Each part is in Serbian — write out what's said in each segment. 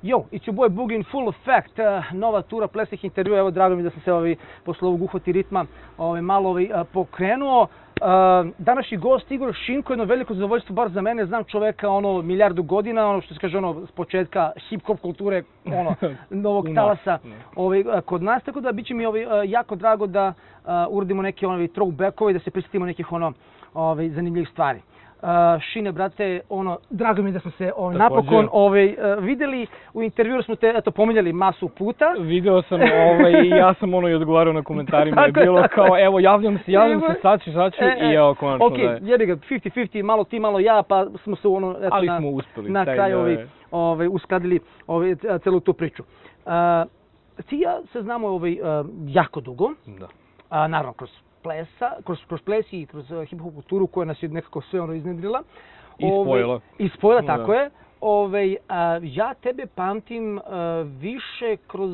Yo, it's your boy Boogie in full effect, nova tura plesnih intervjua, evo drago mi da sam se posle ovog uhvati ritma malo pokrenuo. Današnji gost Igor Šinko, jedno veliko zadovoljstvo bar za mene, znam čoveka milijardu godina, što se kaže s početka hip-hop kulture, novog talasa kod nas, tako da bit će mi jako drago da uradimo neke throwbackove i da se prisjetimo nekih zanimljivih stvari. Šine, brate, drago mi je da smo se napokon vidjeli. U intervjuu smo te pominjali masu puta. Video sam i ja sam i odgovarao na komentarima. Je bilo kao, evo, javljam se, sad ću i evo, konačno da je. Ok, jebi ga, 50-50, malo ti, malo ja, pa smo se ali smo uspeli. Na kraju uskladili celu tu priču. Ti ja se znamo jako dugo. Da. Naravno, kroz ples i kroz hip-hop kulturu koja nas je nekako sve iznedrila. Ispojila, tako je. Ja tebe pamtim više kroz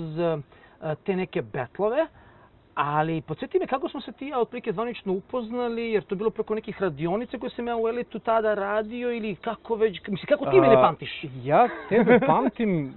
te neke betlove, ali podsjeti me kako smo se ti otprilike zvanično upoznali, jer to je bilo preko nekih radionica koje sam ja u Elitu tada radio ili kako već, mislim kako ti mene pamtiš? Ja tebe pamtim,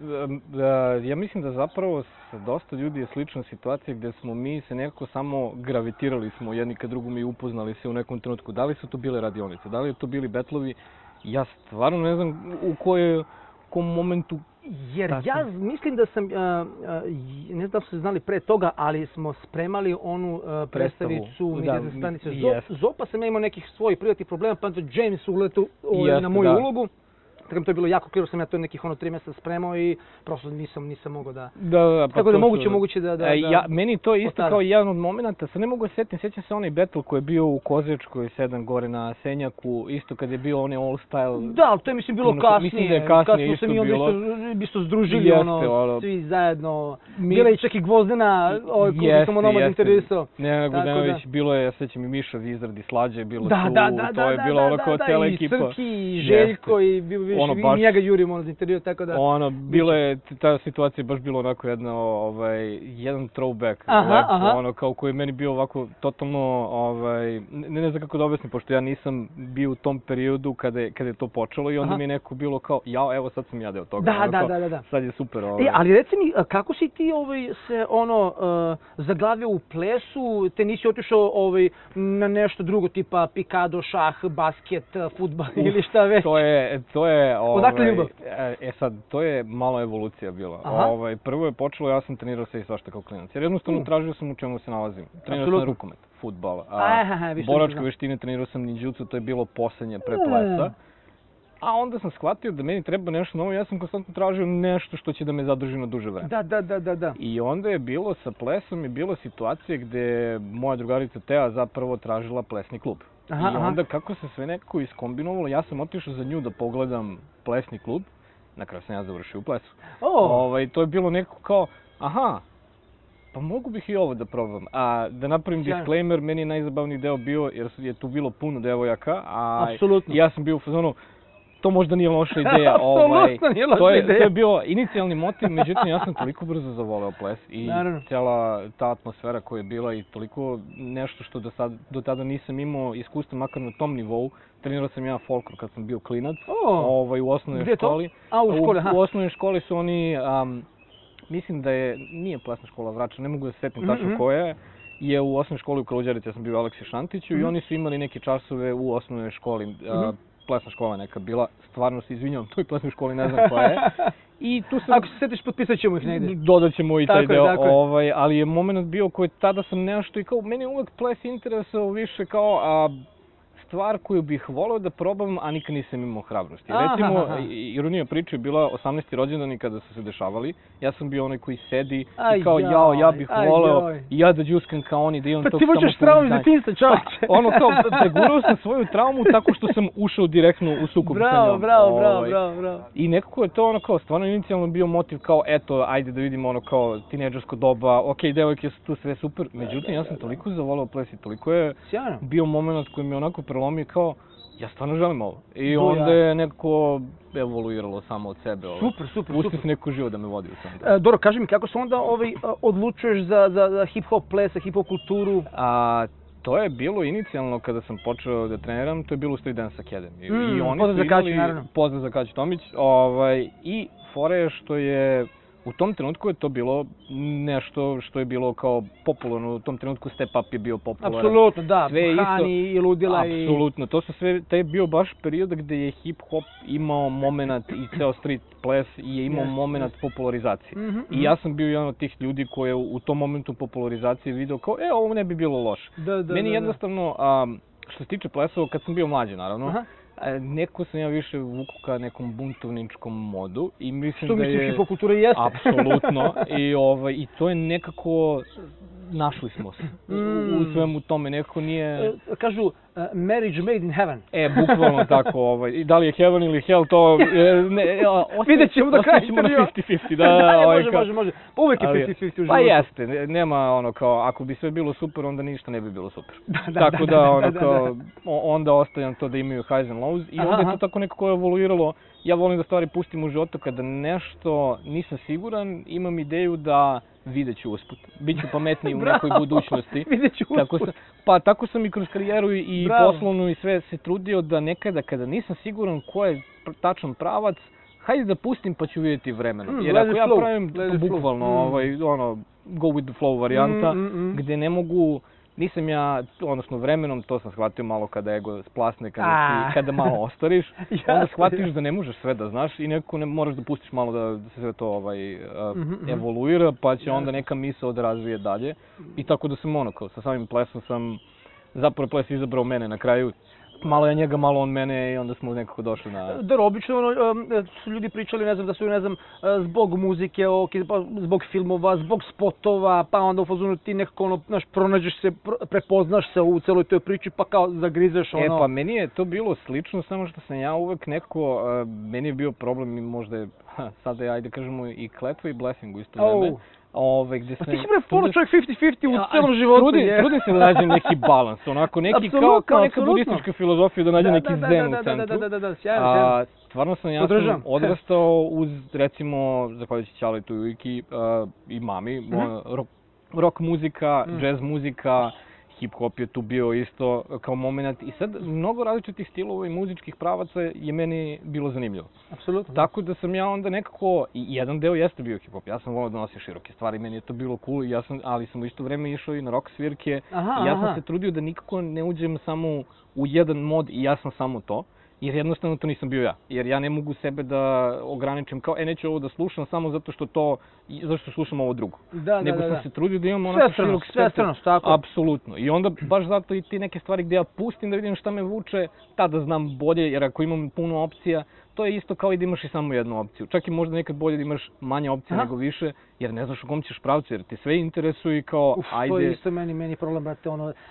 ja mislim da zapravo sa dosta ljudi je slična situacija gdje smo mi se nekako samo gravitirali smo jedni ka drugom i upoznali se u nekom trenutku. Da li su to bile radionice, da li su to bili betlovi, ja stvarno ne znam u kom momentu. Jer ja mislim da sam, ne znam da ste znali pre toga, ali smo spremali onu predstavicu stanice ZOP, pa sam ja imao nekih svojih privatnih problema, pa James uletu na moju ulogu. Tako to je bilo jako kliro, sam ja to nekih 3 mjeseca spremao i prosto nisam mogao da... Tako da moguće da... Meni to je isto kao jedan od momenta, sad ne mogu se sjećam se onaj battle koji je bio u Kozečkoj, 7 gore na Senjaku, isto kad je bio onaj all style... Da, ali to je mislim bilo kasnije. Mislim da je kasnije isto bilo. Kad smo se isto združili, svi zajedno. Bila je čak i Gvozdena, koju sam onomad intervjuisao. Ne, Gvozdenović, bilo je, sjećam i Miša v izradi Slađe je bilo tu, to je bilo ono kao cijela ekipa. I Srki, i Željko, i njega jurimo za intervju, tako da... Bilo je, ta situacija baš bilo onako jedan throwback, kao koji je meni bio ovako totalno, ne znam kako da objasnim, pošto ja nisam bio u tom periodu kada je to počelo i onda mi je neko bilo kao, ja, evo sad sam ja deo toga. Da. Sad je super. Ali reci mi, kako si ti se zaglavio u plesu, te nisi otišao na nešto drugo, tipa pikado, šah, basket, fudbal ili šta već? To je... Odakle ljubav? Sad, to je malo evolucija bila. Prvo je počelo, ja sam trenirao sve i svašta kao klinac. Jer jednostavno tražio sam u čemu se nalazim. Trenirao sam rukomet, fudbal, boračke veštine, trenirao sam ninjutsu, to je bilo poslednje pre plesa. A onda sam shvatio da meni treba nešto novo, ja sam konstantno tražio nešto što će da me zadrži na duže vreme. Da. I onda je bilo sa plesom, je bilo situacije gde moja drugarica Teja zapravo tražila plesni klub. I onda kako se sve nekako iskombinovalo, ja sam otišao za nju da pogledam plesni klub, na kraju sam ja završio u plesu. To je bilo nekako kao, pa mogu bih i ovo da probam. A da napravim disclaimer, meni je najzabavniji deo bio, jer je tu bilo puno devojaka, a ja sam bio u fazonu, to možda nije loša ideja. To je bio inicijalni motiv, međutim ja sam toliko brzo zavoleo ples i cijela ta atmosfera koja je bila i toliko nešto što do tada nisam imao iskustva makar na tom nivou. Trenirao sam ja folklor kad sam bio klinac u osnovnoj školi. U osnovnoj školi su oni, mislim da nije plesna škola Vračar, ne mogu da se setim tačno koja je u osnovnoj školi u Kaluđerici, ja sam bio u Aleksiju Šantiću i oni su imali neke časove u osnovnoj školi. Plesna škola neka bila, stvarno se izvinjavam, toj plesnoj školi ne znam koja je. Ako se setiš, potpisat ćemo ih negdje. Dodat ćemo i taj deo, ali je moment bio koji tada sam nešto i kao, meni je uvek ples interesao više kao stvar koju bih voleo da probam, a nikad nisam imao hrabrosti. Recimo, ironija priče je bila 18. rođendani kada su se dešavali. Ja sam bio onaj koji sedi i kao, ja bih voleo i ja da džuskam kao oni, da imam tog samopouzdanja. Pa ti možeš traumu iz detinjstva, čovječe. Ono kao, pregurao sam svoju traumu tako što sam ušao direktno u sukob sa njom. Bravo. I nekako je to ono kao, stvarno inicijalno bio motiv kao, eto, ajde da vidimo ono kao tinejdžersko doba, okej, devojke su tu, sve super. Međutim, ja sam toliko zavoleo ples i toliko je bio moment koji mi onako prelomio kao, ja stvarno želim ovo. I onda je nekako evoluiralo samo od sebe. Super. Pustio sam neko živo da me vodi u sam. Dobro, kaži mi, kako se onda odlučuješ za hip-hop plesa, hip-hop kulturu? To je bilo inicijalno kada sam počeo da treniram, to je bilo u Street Dance Academy. I oni pozdrav za Kaću, naravno. Pozdrav za Kaću Tomić. I fora je što je u tom trenutku je to bilo nešto što je bilo kao popularno, u tom trenutku Step Up je bio popularan. Apsolutno, da, Hani i Ludila i... Apsolutno, to su sve, taj je bio baš period gde je hip-hop imao moment i ceo street ples i je imao moment popularizacije. I ja sam bio jedan od tih ljudi koji je u tom momentu popularizacije video kao, ovo ne bi bilo loše. Meni jednostavno, što se tiče plesova, kad sam bio mlađi naravno, neko sam ja više vuku ka nekom buntovničkom modu i mislim što da je... Što mislim hipokultura jeste. Apsolutno. I to je nekako... Našli smo se. U svemu tome nekako nije... Kažu, marriage made in heaven. Bukvalno tako. I da li je heaven ili hell, to... Vidjet ćemo do kraja. Ostaćemo na 50-50. Da, može. Pa uvek je 50-50 u životu. Pa jeste. Nema ono kao, ako bi sve bilo super, onda ništa ne bi bilo super. Tako onda ostavljam to da imaju highs and lows. I onda je to tako nekako evoluiralo. Ja volim da stvari pustim u životu kada nešto nisam siguran, imam ideju da vidjet ću usput. Biću pametniji u nekoj budućnosti. Vidjet ću usput. Tako sam i kroz karijeru i poslovnu i sve se trudio da nekada kada nisam siguran ko je tačan pravac, hajde da pustim pa ću vidjeti vremenom. Jer ako ja pravim bukvalno go with the flow varijanta, gde ne mogu... Nisam ja, odnosno vremenom, to sam shvatio malo kada ego splasne, kada malo ostariš, onda shvatiš da ne možeš sve da znaš i nekako ne moraš da pustiš malo da se sve to evoluira, pa će onda neka misao da razvije dalje. I tako da sam sa samim plesom sam, zapravo ples izabrao mene na kraju. Malo ja njega, malo on mene i onda smo nekako došli na... Da, obično su ljudi pričali, ne znam, da su, zbog muzike, zbog filmova, zbog spotova, pa onda u fazonu ti nekako, pronađeš se, prepoznaš se u celoj toj priči, pa kao zagrizeš pa meni je to bilo slično, samo što sam ja uvek nekako, meni je bio problem i možda je, sada ajde kažemo i kletva i blessing u isto vreme. Pa ti si prepolo čovjek 50-50 u celom životu. Trudim se da nađem neki balans, onako neki kao neka budistička filozofija da nađem neki zen u centru. Da, sjajno. Stvarno sam odrastao uz, recimo, zahvaljujući Ćaletu i Iki i mami, rock muzika, jazz muzika, hip-hop je tu bio isto kao moment i sad mnogo različitih stilova i muzičkih pravaca je meni bilo zanimljivo. Apsolutno. Tako da sam ja onda nekako, i jedan deo jeste bio hip-hop, ja sam volao da nosim široke stvari, meni je to bilo cool, ali sam u isto vreme išao i na rock svirke i ja sam se trudio da nikako ne uđem samo u jedan mod i ja sam samo to. Jer jednostavno to nisam bio ja. Jer ja ne mogu sebe da ograničim kao, neću ovo da slušam samo zato što slušam ovo drugo. Nego sam se trudio da imam onako širok spektar. Tako. Apsolutno. I onda baš zato i ti neke stvari gde ja pustim da vidim šta me vuče, tada znam bolje, jer ako imam puno opcija, to je isto kao i da imaš i samo jednu opciju. Čak i možda nekad bolje da imaš manje opcija nego više, jer ne znaš u kom ćeš pravcu, jer ti sve interesuje i kao, ajde... To je isto meni problem, brate,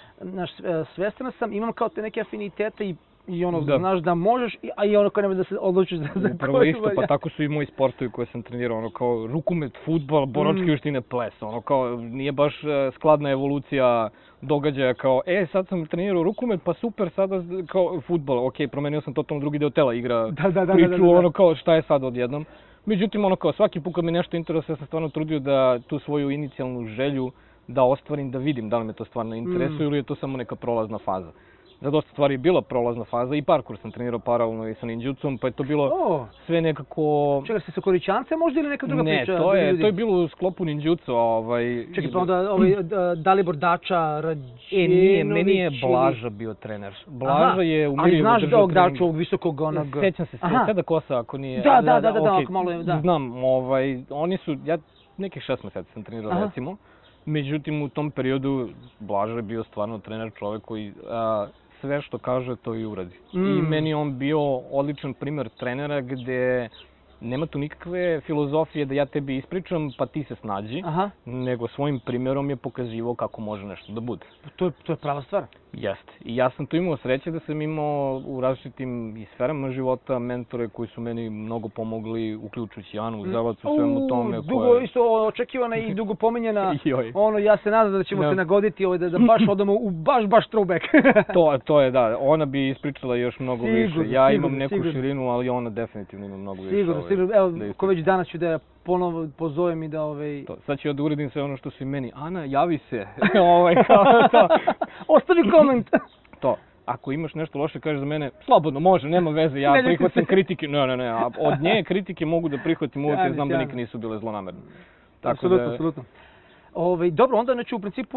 svestan sam, imam kao te neke afinitete i znaš da možeš, a i kao nema da se odlučiš za koju... Upravo isto, pa tako su i moji sportovi koje sam trenirao, kao rukomet, fudbal, boračke vještine, ples, kao nije baš skladna evolucija događaja kao, sad sam trenirao rukomet, pa super, sada kao fudbal, promenio sam totalno drugi deo tela, igra priču, kao šta je sad odjednom. Međutim, svaki put kad me nešto interesuje, ja sam stvarno trudio da tu svoju inicijalnu želju da ostvarim, da vidim da li me to stvarno interesuje ili je to samo neka prolazna faza. Za dosta stvari je bila prolazna faza i parkour sam trenirao paralelno i sa ninjutsom, pa je to bilo sve nekako... Čekaj, si sa Koričance možda ili neka druga priča? Ne, to je bilo u sklopu ninjutsu. Čekaj, pa onda Dalibor Dača, Rađenović... Nije, meni je Blaža bio trener. Blaža je umirio ali znaš da ovog Dača, ovog visokog onog... Sećam se, sada kosa ako nije... Da, ako malo je, da. Znam, oni su, ja nekih 6 meseci sam trenirao recimo. Međutim, u tom periodu Blaža je bio stvarno trener, čovek koji sve što kaže to i uradi. I meni je on bio odličan primer trenera gde nema tu nikakve filozofije da ja tebi ispričam pa ti se snađi, nego svojim primjerom je pokazivao kako može nešto da bude. To je prava stvar. Jeste. I ja sam tu imao sreće da sam imao u različitim sferama života mentore koji su meni mnogo pomogli, uključujući Anu Uzelac u svemu tome. Dugo isto očekivana i dugo pominjena. Ja se nadam da ćemo se nagoditi da baš odemo u baš throwback. To je, da. Ona bi ispričala još mnogo više. Ja imam neku širinu, ali ona definitivno ima mnogo više. Sigurno. Evo, ko već danas ću da ponovo pozovem i da Sad ću da uredim sve ono što su i meni. Ana, javi se. Kao to. Ostavi koment. To. Ako imaš nešto loše, kažeš za mene, slobodno, može, nema veze, ja prihvatim kritike. Ne, a od nje kritike mogu da prihvatim uvijek jer znam da nikad nisu bile zlonamerne. Apsolutno. Dobro, onda znači u principu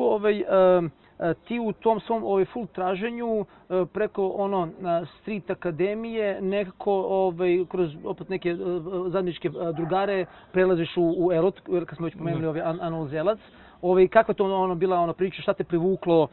ti u tom svom full traženju preko street akademije nekako kroz opet neke zajedničke drugare prelaziš u Erot, kad smo već pomenuli Anu Zelac. Kako je to bila priča, šta te privuklo?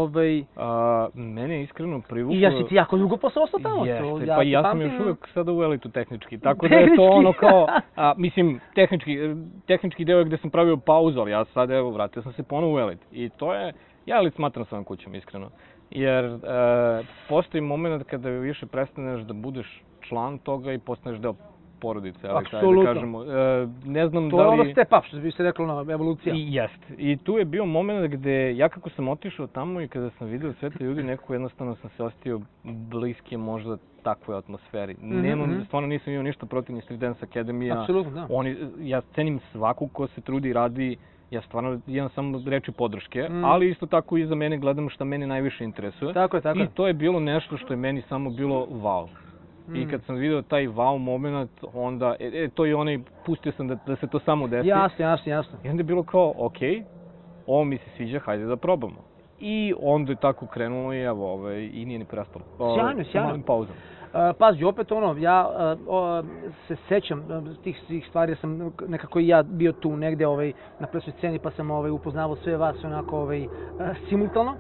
Mene je iskreno privuklo... I ja si ti jako dugo posle ostao tamo. Jeste, pa ja sam još uvijek sada u elitu tehnički, tako da je to kao... Mislim, tehnički deo je gde sam pravio pauzu, ali ja sad evo vratio sam se ponovo u elit. I to je... Ja elit smatram svojom kućom, iskreno. Jer postoji moment kada više prestaneš da budeš član toga i postaneš deo porodice, ali da kažemo, ne znam da li... To je ono step up, što bi se reklo, evolucija. Jest. I tu je bio moment gde ja kako sam otišao tamo i kada sam vidio sve te ljudi, nekako jednostavno sam se osjetio bliski možda takvoj atmosferi. Stvarno nisam imao ništa protiv ni Street Dance Academy. Apsolutno, da. Ja cenim svakog ko se trudi i radi, ja stvarno imam samo reči podrške, ali isto tako i za mene gledam šta mene najviše interesuje. Tako je. I to je bilo nešto što je meni samo bilo wow. I kad sam vidio taj wow moment, onda, to je onaj, pustio sam da se to samo desi. Jasno. I onda je bilo kao, okej, ovo mi se sviđa, hajde da probamo. I onda je tako krenulo i evo, i nije ni prestalo. Sjajno. Pauzom. Pazi, opet ja se sećam tih svih stvari, sam nekako i ja bio tu negde na plesnoj sceni pa sam upoznavao sve vas onako simultano.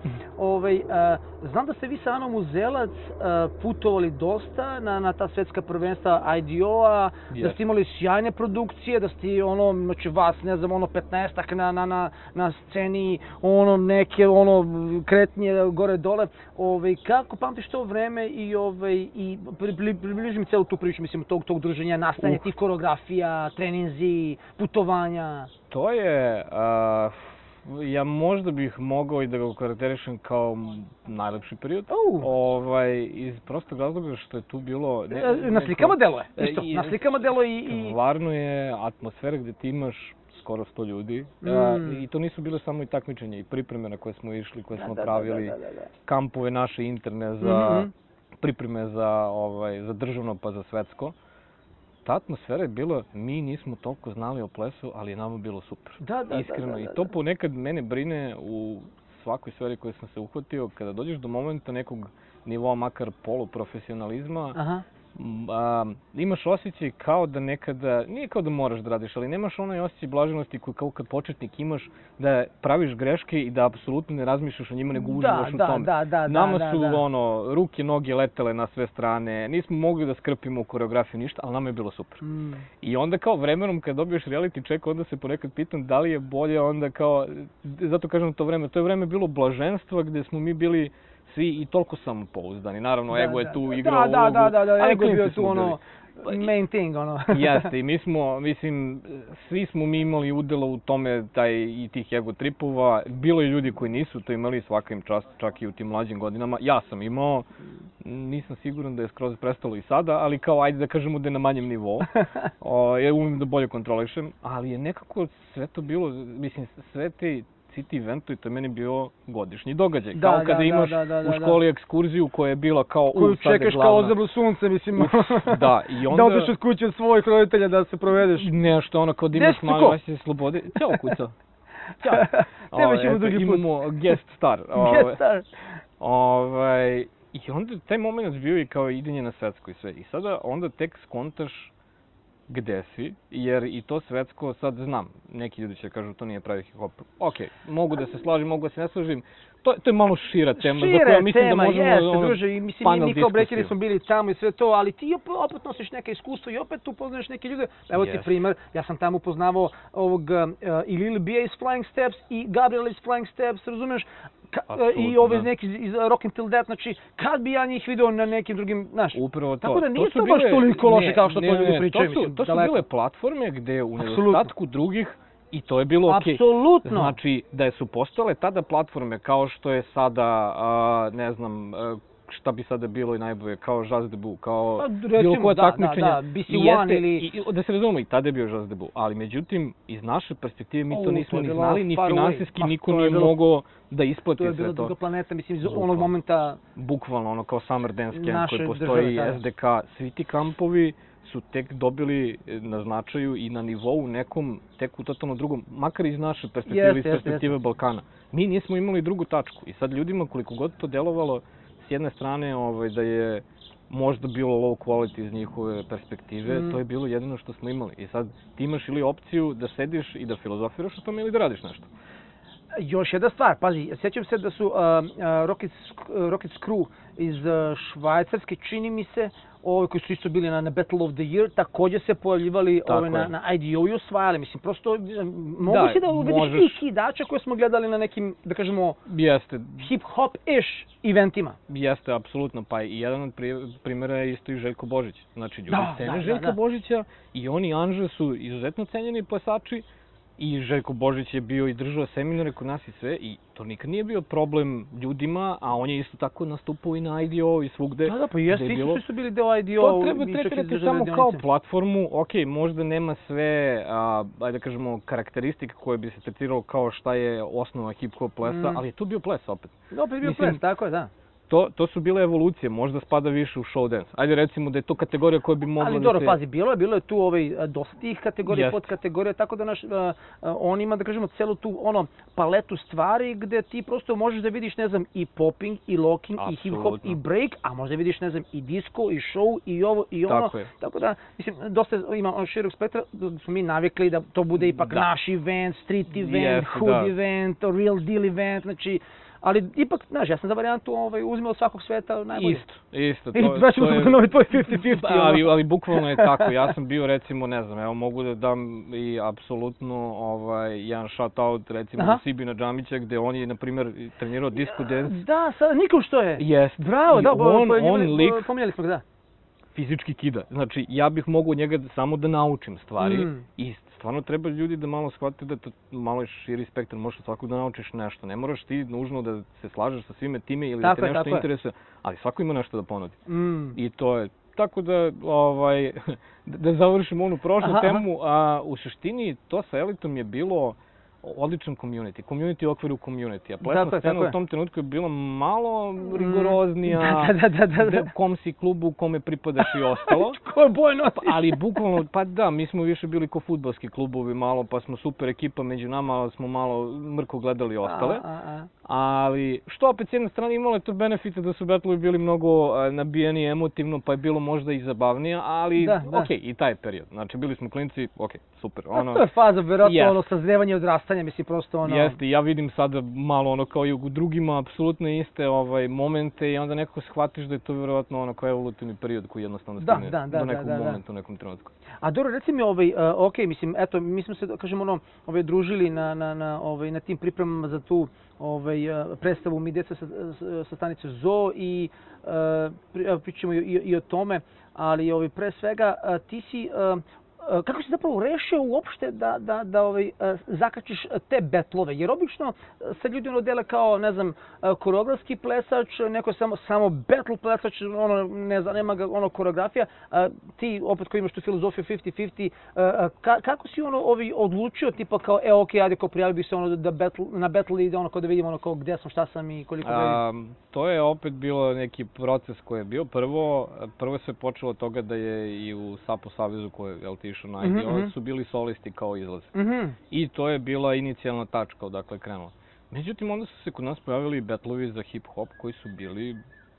Znam da ste vi sa Anom Uzelac putovali dosta na ta svetska prvenstva IDO-a, da ste imali sjajne produkcije, da ste znači vas, ne znam, 15-ak na sceni, neke kretnje gore dole. Kako pamtiš to vreme i približi mi celu tu priču, mislim, tog druženja, nastajanja tih koreografija, treninzi, putovanja? To je, ja možda bih mogao i da ga karakterišem kao najlepši period. Iz prostog razloga što je tu bilo... Na slikama delo je, isto, na slikama delo i... Stvarno je atmosfera gde ti imaš skoro 100 ljudi. I to nisu bile samo i takmičenja i pripreme na koje smo išli, koje smo pravili, kampove naše interne za... pripreme za državno pa za svetsko. Ta atmosfera je bila, mi nismo toliko znali o plesu, ali je nama bilo super. Iskreno. I to ponekad mene brine u svakoj sferi koje sam se uhvatio, kada dođeš do momenta nekog nivoa, makar poluprofesionalizma, imaš osjećaj kao da nekada, nije kao da moraš da radiš, ali nemaš onaj osjećaj blaženosti koji kao kad početnik imaš da praviš greške i da apsolutno ne razmišljaš o njima, nego uživaš u tome. Nama su ruke, noge letele na sve strane, nismo mogli da skrpimo u koreografiju ništa, ali nama je bilo super. I onda kao vremenom kad dobiješ reality check, onda se ponekad pitam da li je bolje onda kao, zato kažem to je vreme bilo blaženstva gde smo mi bili svi i toliko samopouzdani. Naravno, ego je tu igrao ulogu. Da, ego je bio tu main thing, Jeste, i mi smo, mislim, svi smo mi imali udjela u tome i tih ego tripova. Bilo je ljudi koji nisu to imali, svaka im čast, čak i u tim mlađim godinama. Ja sam imao, nisam siguran da je skroz prestalo i sada, ali kao ajde da kažemo da je na manjem nivou. Ja umim da bolje kontrolišem, ali je nekako sve to bilo, mislim, sve te City eventu i to je meni bio godišnji događaj. Kao kada imaš u školi ekskurziju koja je bila kao koju čekaš kao ozeblo sunce, mislim. Da, i onda... Da odeš od kuće od svojih roditelja da se provedeš. Nešto kao da imaš malo se slobode. Ćao kuca. Ćao. Tebe ćemo drugi put. Imamo guest star. Guest star. I onda taj moment bio i kao idenje na svetsko i sve. I sada onda tek skontaš gde si, jer i to svetsko, sad znam, neki ljudi će kažu to nije pravi hip-hop. Okej, mogu da se slažem, mogu da se ne slažem. To je malo šira tema, za koju mislim da možemo panel diskusiju. Mi kao breakeri smo bili tamo i sve to, ali ti opet nosiš neke iskustvo i opet upoznaš neke ljude. Evo ti primer, ja sam tamo upoznavao i Lil B iz Flying Steps i Gabriel iz Flying Steps, razumeš? I ove neki iz Rockin' Till Death, znači kad bi ja njih video na nekim drugim, znaš. Upravo to. Tako da nije to baš toliko loše kao što to ljudi pričaju. To su bile platforme gde u nedostatku drugih i to je bilo okej. Apsolutno. Znači da su postojale tada platforme kao što je sada, ne znam, šta bi sada bilo i najbolje, kao Jazz Debu, kao recimo, bilo koje takmičenje. Da, BC1 ili... Da se razumemo, i tada je bio Jazz Debu, ali međutim, iz naše perspektive mi to nismo ni znali, ni far finansijski, away. niko nije mogao da isplati sve to. To je bila druga planeta, mislim, iz onog momenta... Bukvalno, ono kao Summer Dance Camp koji države, postoji, SDK, svi ti kampovi su tek dobili na značaju i na nivou nekom, tek u totalno drugom, makar iz naše perspektive, iz perspektive Balkana. Mi nismo imali drugu tačku i sad ljudima koliko god to delovalo s jedne strane da je možda bilo low quality iz njihove perspektive, to je bilo jedino što smo imali. I sad ti imaš ili opciju da sediš i da filozofiraš o tome ili da radiš nešto. Još jedna stvar, pazi, sjećam se da su Rocket Crew iz Švajcarske, čini mi se, koji su isto bili na Battle of the Year, također se pojavljivali na IDO i osvajali. Mislim, prosto mogu si da uvediš i kidača koje smo gledali na nekim, da kažemo, hip-hop-ish eventima. Jeste, apsolutno. Pa i jedan od primjera je isto i Željko Božić. Znači, ljudi cene Željka Božića i oni i Anže su izuzetno cenjeni plesači. I Željko Božić je bio i držao seminare kod nas i sve i to nikad nije bio problem ljudima, a on je isto tako nastupao i na IDO i svugde. Da, pa jeste, isto su bili deo IDO. To treba tretirati samo kao platformu, okej, možda nema sve, ajde da kažemo, karakteristike koje bi se tretiralo kao šta je osnova hip-hop plesa, ali je to bio ples opet. Opet je bio ples, tako je, da. To su bile evolucije, možda spada više u show dance. Ajde recimo da je to kategorija koja bi mogla da se... Ali dobro, pazi, bilo je tu dosta tih kategorija, podkategorija, tako da on ima, da kažemo, celu tu paletu stvari gde ti prosto možeš da vidiš, ne znam, i popping, i locking, i hip-hop, i break, a možda vidiš, ne znam, i disco, i show, i ovo, i ono. Tako je. Tako da, mislim, dosta ima širok spektra, da smo mi navikli da to bude ipak naš event, street event, hood event, real deal event, znači... Ali ipak, znaš, ja sam za varijantu uzimao svakog sveta najbolje. Isto. I vraćamo se na ovaj tvoj 50-50. Ali bukvalno je tako. Ja sam bio, recimo, ne znam, evo mogu da dam i apsolutno jedan shout-out, recimo, u Sibina Džamića, gde on je, na primjer, trenirao disco dance. Da, sad nikom što je. Jest. Bravo, da, on lik pominjali smo ga, da. Fizički kida. Znači, ja bih mogao njega samo da naučim stvari i stvarno treba ljudi da malo shvate da to malo je širi spektar, možeš svakog da naučiš nešto. Ne moraš ti nužno da se slažeš sa svime time ili da te nešto interesuje, ali svako ima nešto da ponudi. I to je. Tako da, da završimo onu prošlu temu, a u suštini to sa Elitom je bilo odličan community. Community u okviru community. A plesna scena u tom trenutku je bila malo rigoroznija. Kom si klubu u kome pripadaš i ostalo. Koje boje nosiš? Ali bukvalno, pa da, mi smo više bili ko fudbalski klubovi malo, pa smo super ekipa među nama, ali smo malo mrko gledali ostale. Ali, što opet s jedne strane imalo je to benefite da su battlovi bili mnogo nabijeni emotivno, pa je bilo možda i zabavnije, ali okej, i taj period. Znači, bili smo klinci, okej, super. To je faza, vjerojatno, sazrevanje i odrastanje, mislim, prosto Jeste, ja vidim sada malo kao i u drugima, apsolutno iste momente i onda nekako shvatiš da je to vjerojatno kao evolutivni period koji jednostavno stigne do nekog momenta u nekom trenutku. A dobro, reci mi, okej, mislim, eto, mi smo se, kažemo, družili na tim pripremama za tu predstavu Mi djeca sa stanice Zoo i pričamo i o tome, ali pre svega ti si, kako si zapravo rešio uopšte da zakačiš te betlove? Jer obično se ljudi dele kao, ne znam, koreografski plesač, neko samo betl plesač, nema ga koreografija. Ti, opet koji imaš tu filozofiju 50-50, kako si odlučio, tipa kao, okej, ajde, prijavio bih se na betl i da vidimo gdje sam, šta sam i koliko vidim? To je opet bilo neki proces koji je bio. Prvo se počelo od toga da je i u Sapo Savezu koji je išao na IDO, su bili solisti kao izlaz. I to je bila inicijalna tačka odakle krenulo. Međutim, onda su se kod nas pojavili betlovi za hip-hop koji su bili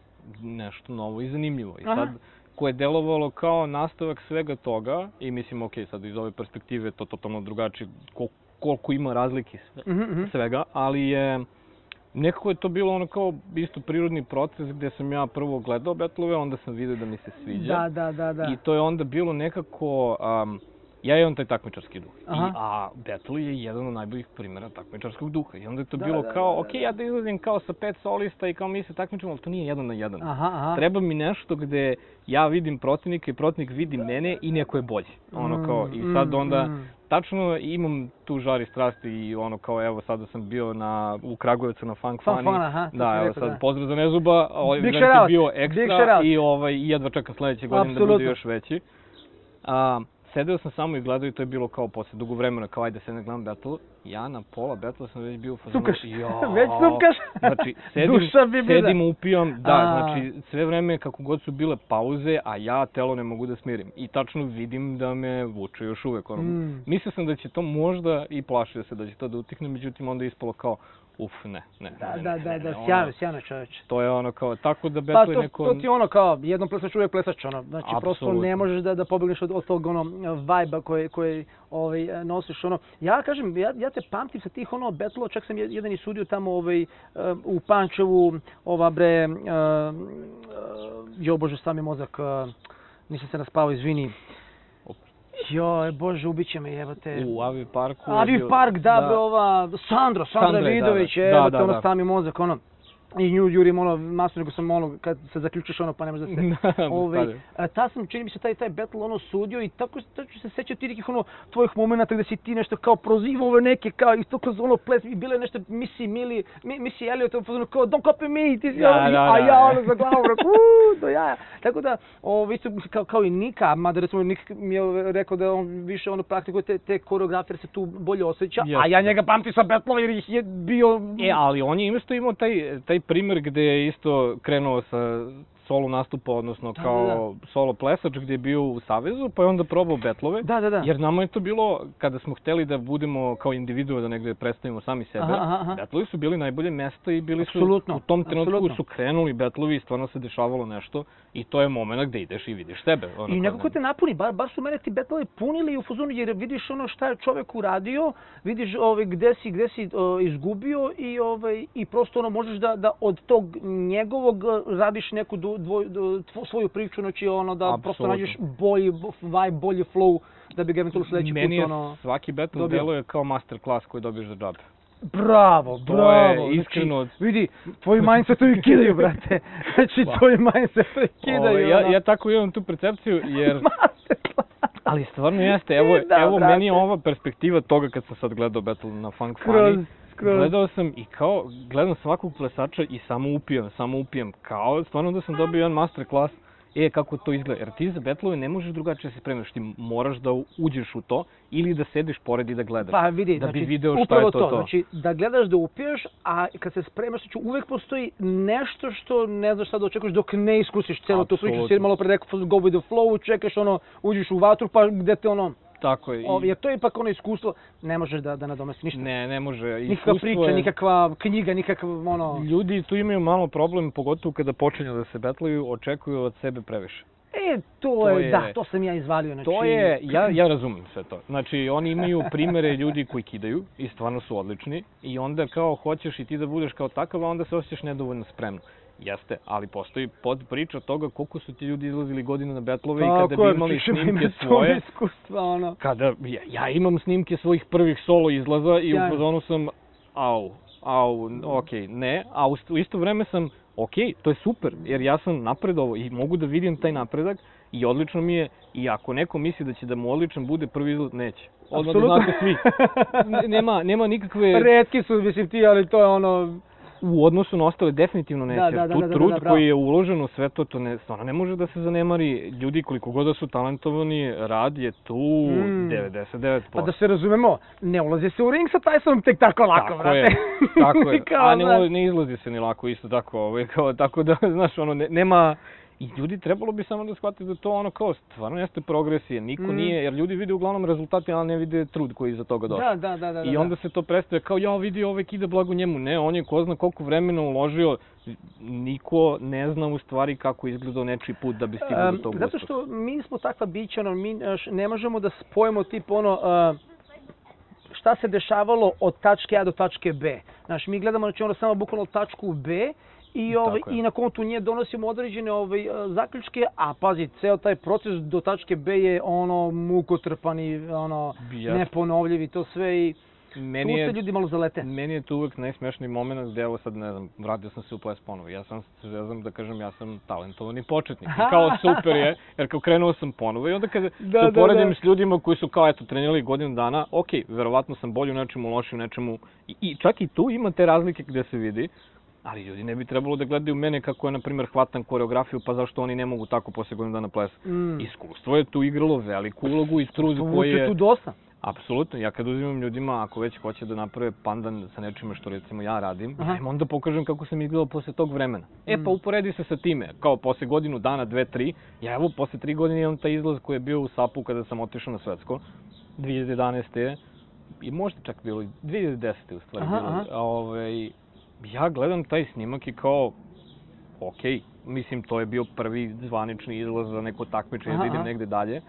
nešto novo i zanimljivo. I sad, koje je delovalo kao nastavak svega toga, i mislim, okej, sad iz ove perspektive to totalno drugačije, koliko ima razlike svega, ali je... Nekako je to bilo kao isto prirodni proces gdje sam ja prvo gledao betlove, onda sam vidio da mi se sviđa. Da. I to je onda bilo nekako ja imam taj takmičarski duh. A battle je jedan od najboljih primjera takmičarskog duha. I onda je to bilo kao, ok, ja da izlazim kao sa 5 solista i kao mi se takmičimo, ali to nije 1 na 1. Treba mi nešto gde ja vidim protivnika i protivnik vidi mene i neko je bolji. Ono kao, i sad onda, tačno imam tu žar i strasti i ono kao, evo sada sam bio u Kragujevcu na Funk Funny. Da, evo sad pozdrav za Nezuba, ovaj event je bio ekstra i jedva čekam sledeće godine da bude još veći. Sedeo sam samo i gledao i to je bilo kao posle dugo vremena, kao ajde se ne gledam battle. Ja na pola battle sam već bio u fazonu. Sukaš, već sukaš. Znači, sedim, upijam, znači sve vreme kako god su bile pauze, a ja telo ne mogu da smirim. I tačno vidim da me vuče još uvek. Mislio sam da će to možda i plašio se da će to da utikne, međutim onda je ispalo kao ne. Da, sjajno čoveče. To je ono kao, tako da battle je neko... To ti ono kao, jednom plesač uvijek plesač, ono, znači prosto ne možeš da pobegneš od tog ono vibe-a koje nosiš, ono. Ja kažem, ja te pamtim sa tih ono battle-a, čak sam jedan i sudio tamo u Pančevu, jo bože, stav mi mozak, nisam se naspavao, izvini. Joj, bože, ubiće me, jebate. U Avi Parku. Avi Park, da, ova, Sandra Vidović, jebate, ono, stami mozak, ono. I nju jurim ono masu, nego sam ono, kad se zaključiš ono pa ne možeš da se... Ta sam, čini mi se, taj battle ono sudio i tako se sećam ti nekih ono tvojih momenta gde si ti nešto kao prozivao ove neke kao isto kroz ono ples i bile nešto Missy Elliot kao don't copy me, ti si a ja ono za glavu do jaja. Tako da, isto kao i Nika, mada recimo Nik mi je rekao da on više ono praktikuje te koreografije se tu bolje osjeća, a ja njega pamtim sa battle jer je bio... Ali on je isto imao taj primer gde je isto krenuo sa solo nastupa, odnosno kao solo plesač gde je bio u Savezu, pa je onda probao betlove. Jer nama je to bilo, kada smo hteli da budemo kao individue, da negde predstavimo sami sebe, betlovi su bili najbolje mesta i bili su, u tom trenutku su krenuli betlovi i stvarno se dešavalo nešto i to je moment gde ideš i vidiš sebe. I nekako te napuni, bar su mene ti betlovi punili u fazonu jer vidiš ono šta je čovek uradio, vidiš gde si izgubio i prosto ono možeš da od tog njegovog radiš neku svoju priču, znači ono da prosto nađeš bolji vibe, bolji flow da bi ga eventualno sledeći put ono... Meni je svaki battle deluje kao masterclass koji dobiješ za džabe. Bravo! To je iskreno... Vidi, tvoji mindsetovi kidaju, brate. Znači, tvoji mindsetovi kidaju. Ja tako imam tu percepciju, jer... Ali stvarno jeste, evo meni je ova perspektiva toga kad sam sad gledao battle na Funk Funny. Gledao sam i kao, gledam svakog plesača i samo upijam, kao stvarno da sam dobio jedan masterclass, kako to izgleda, jer ti za betlove ne možeš drugačije se spremiš, ti moraš da uđeš u to ili da sediš pored i da gledaš, pa vidi, da bi znači, video šta je to. Znači, da gledaš, da upiješ, a kad se spremaš, znači uvek postoji nešto što ne znaš šta da očekuješ dok ne iskusiš celo tu priču, si malo pre rekao, go with the flow, čekaš ono, uđeš u vatru, pa gde te ono... Tako je. Jer to je ipak ono iskustvo, ne možeš da nadomestiš ništa. Ne može. Nikakva priča, nikakva knjiga, nikakav ono... Ljudi tu imaju malo problem, pogotovo kada počinju da se betluju, očekuju od sebe previše. To sam ja izvalio. Znači... To je, ja razumem sve to. Znači, oni imaju primere ljudi koji kidaju i stvarno su odlični i onda kao hoćeš i ti da budeš kao takav, a onda se osjećaš nedovoljno spremno. Jeste, ali postoji pod priča toga koliko su ti ljudi izlazili godinu na betlove i kada bi imali snimke svoje. Kada ja imam snimke svojih prvih solo izlaza i u fazonu sam okej, ne, a u isto vreme sam okej, to je super, jer ja sam napredovao i mogu da vidim taj napredak i odlično mi je, i ako neko misli da će da mu odličan bude prvi izlaz, neće. Odmah da znate svi. Nema nikakve... Retki su, mislim ti, ali to je ono... U odnosu na ostale definitivno neće. Tu trud koji je uložen u sve to, stvarno ne može da se zanemari. Ljudi koliko god da su talentovani, rad je tu 99%. Pa da se razumemo, ne ulazi se u ring sa Tysonom tek tako lako, brate. Tako je, a ne izlazi se ni lako isto tako. Tako da, znaš, nema... I ljudi trebalo bi samo da shvatiti da to ono kao stvarno jeste progresije. Niko nije, jer ljudi vide uglavnom rezultate, ali ne vide trud koji iza toga došao. I onda se to predstavlja kao, ja vidi ovaj ide blago njemu. Ne, on je ko zna koliko vremena uložio. Niko ne zna u stvari kako izgledao nečiji put da bi stigao do tog uspeha. Zato što mi smo takva bića, mi ne možemo da spojimo tip ono... šta se dešavalo od tačke A do tačke B. Znači, mi gledamo samo bukvalno tačku B I na kontu nje donosimo određene zaključke, a pazi, ceo taj proces do tačke B je mukotrpan i neponovljiv i to sve i tu se ljudi malo zalete. Meni je to uvek najsmešniji moment gde, evo sad, ne znam, vratio sam se u ples ponovo. Ja sam talentovani početnik. I kao super je, jer kao krenuo sam ponovo i onda kada se poredim s ljudima koji su kao, eto, trenirali godinu dana, okej, verovatno sam bolji u nečemu, loši u nečemu. I čak i tu ima te razlike gde se vidi. Ali ljudi ne bi trebalo da gledaju mene kako je, na primjer, hvatam koreografiju, pa zašto oni ne mogu tako posle godinu dana plesa. Iskustvo je tu igralo veliku ulogu i trud koji je... tu dosta. Apsolutno. Ja kad uzimam ljudima, ako već hoće da naprave pandan sa nečime što recimo ja radim, ja im onda pokažem kako sam izgledao posle tog vremena. Pa uporedi se sa time, kao posle godinu dana, 2-3, ja evo posle 3 godine imam taj izlaz koji je bio u SAP-u kada sam otišao na svetsko, 2011. I možda čak bilo, 2010. u stvari bilo. Ja gledam taj snimak i kao, okej, mislim to je bio prvi zvanični izlaz za neko takmičenje, da idem negde dalje.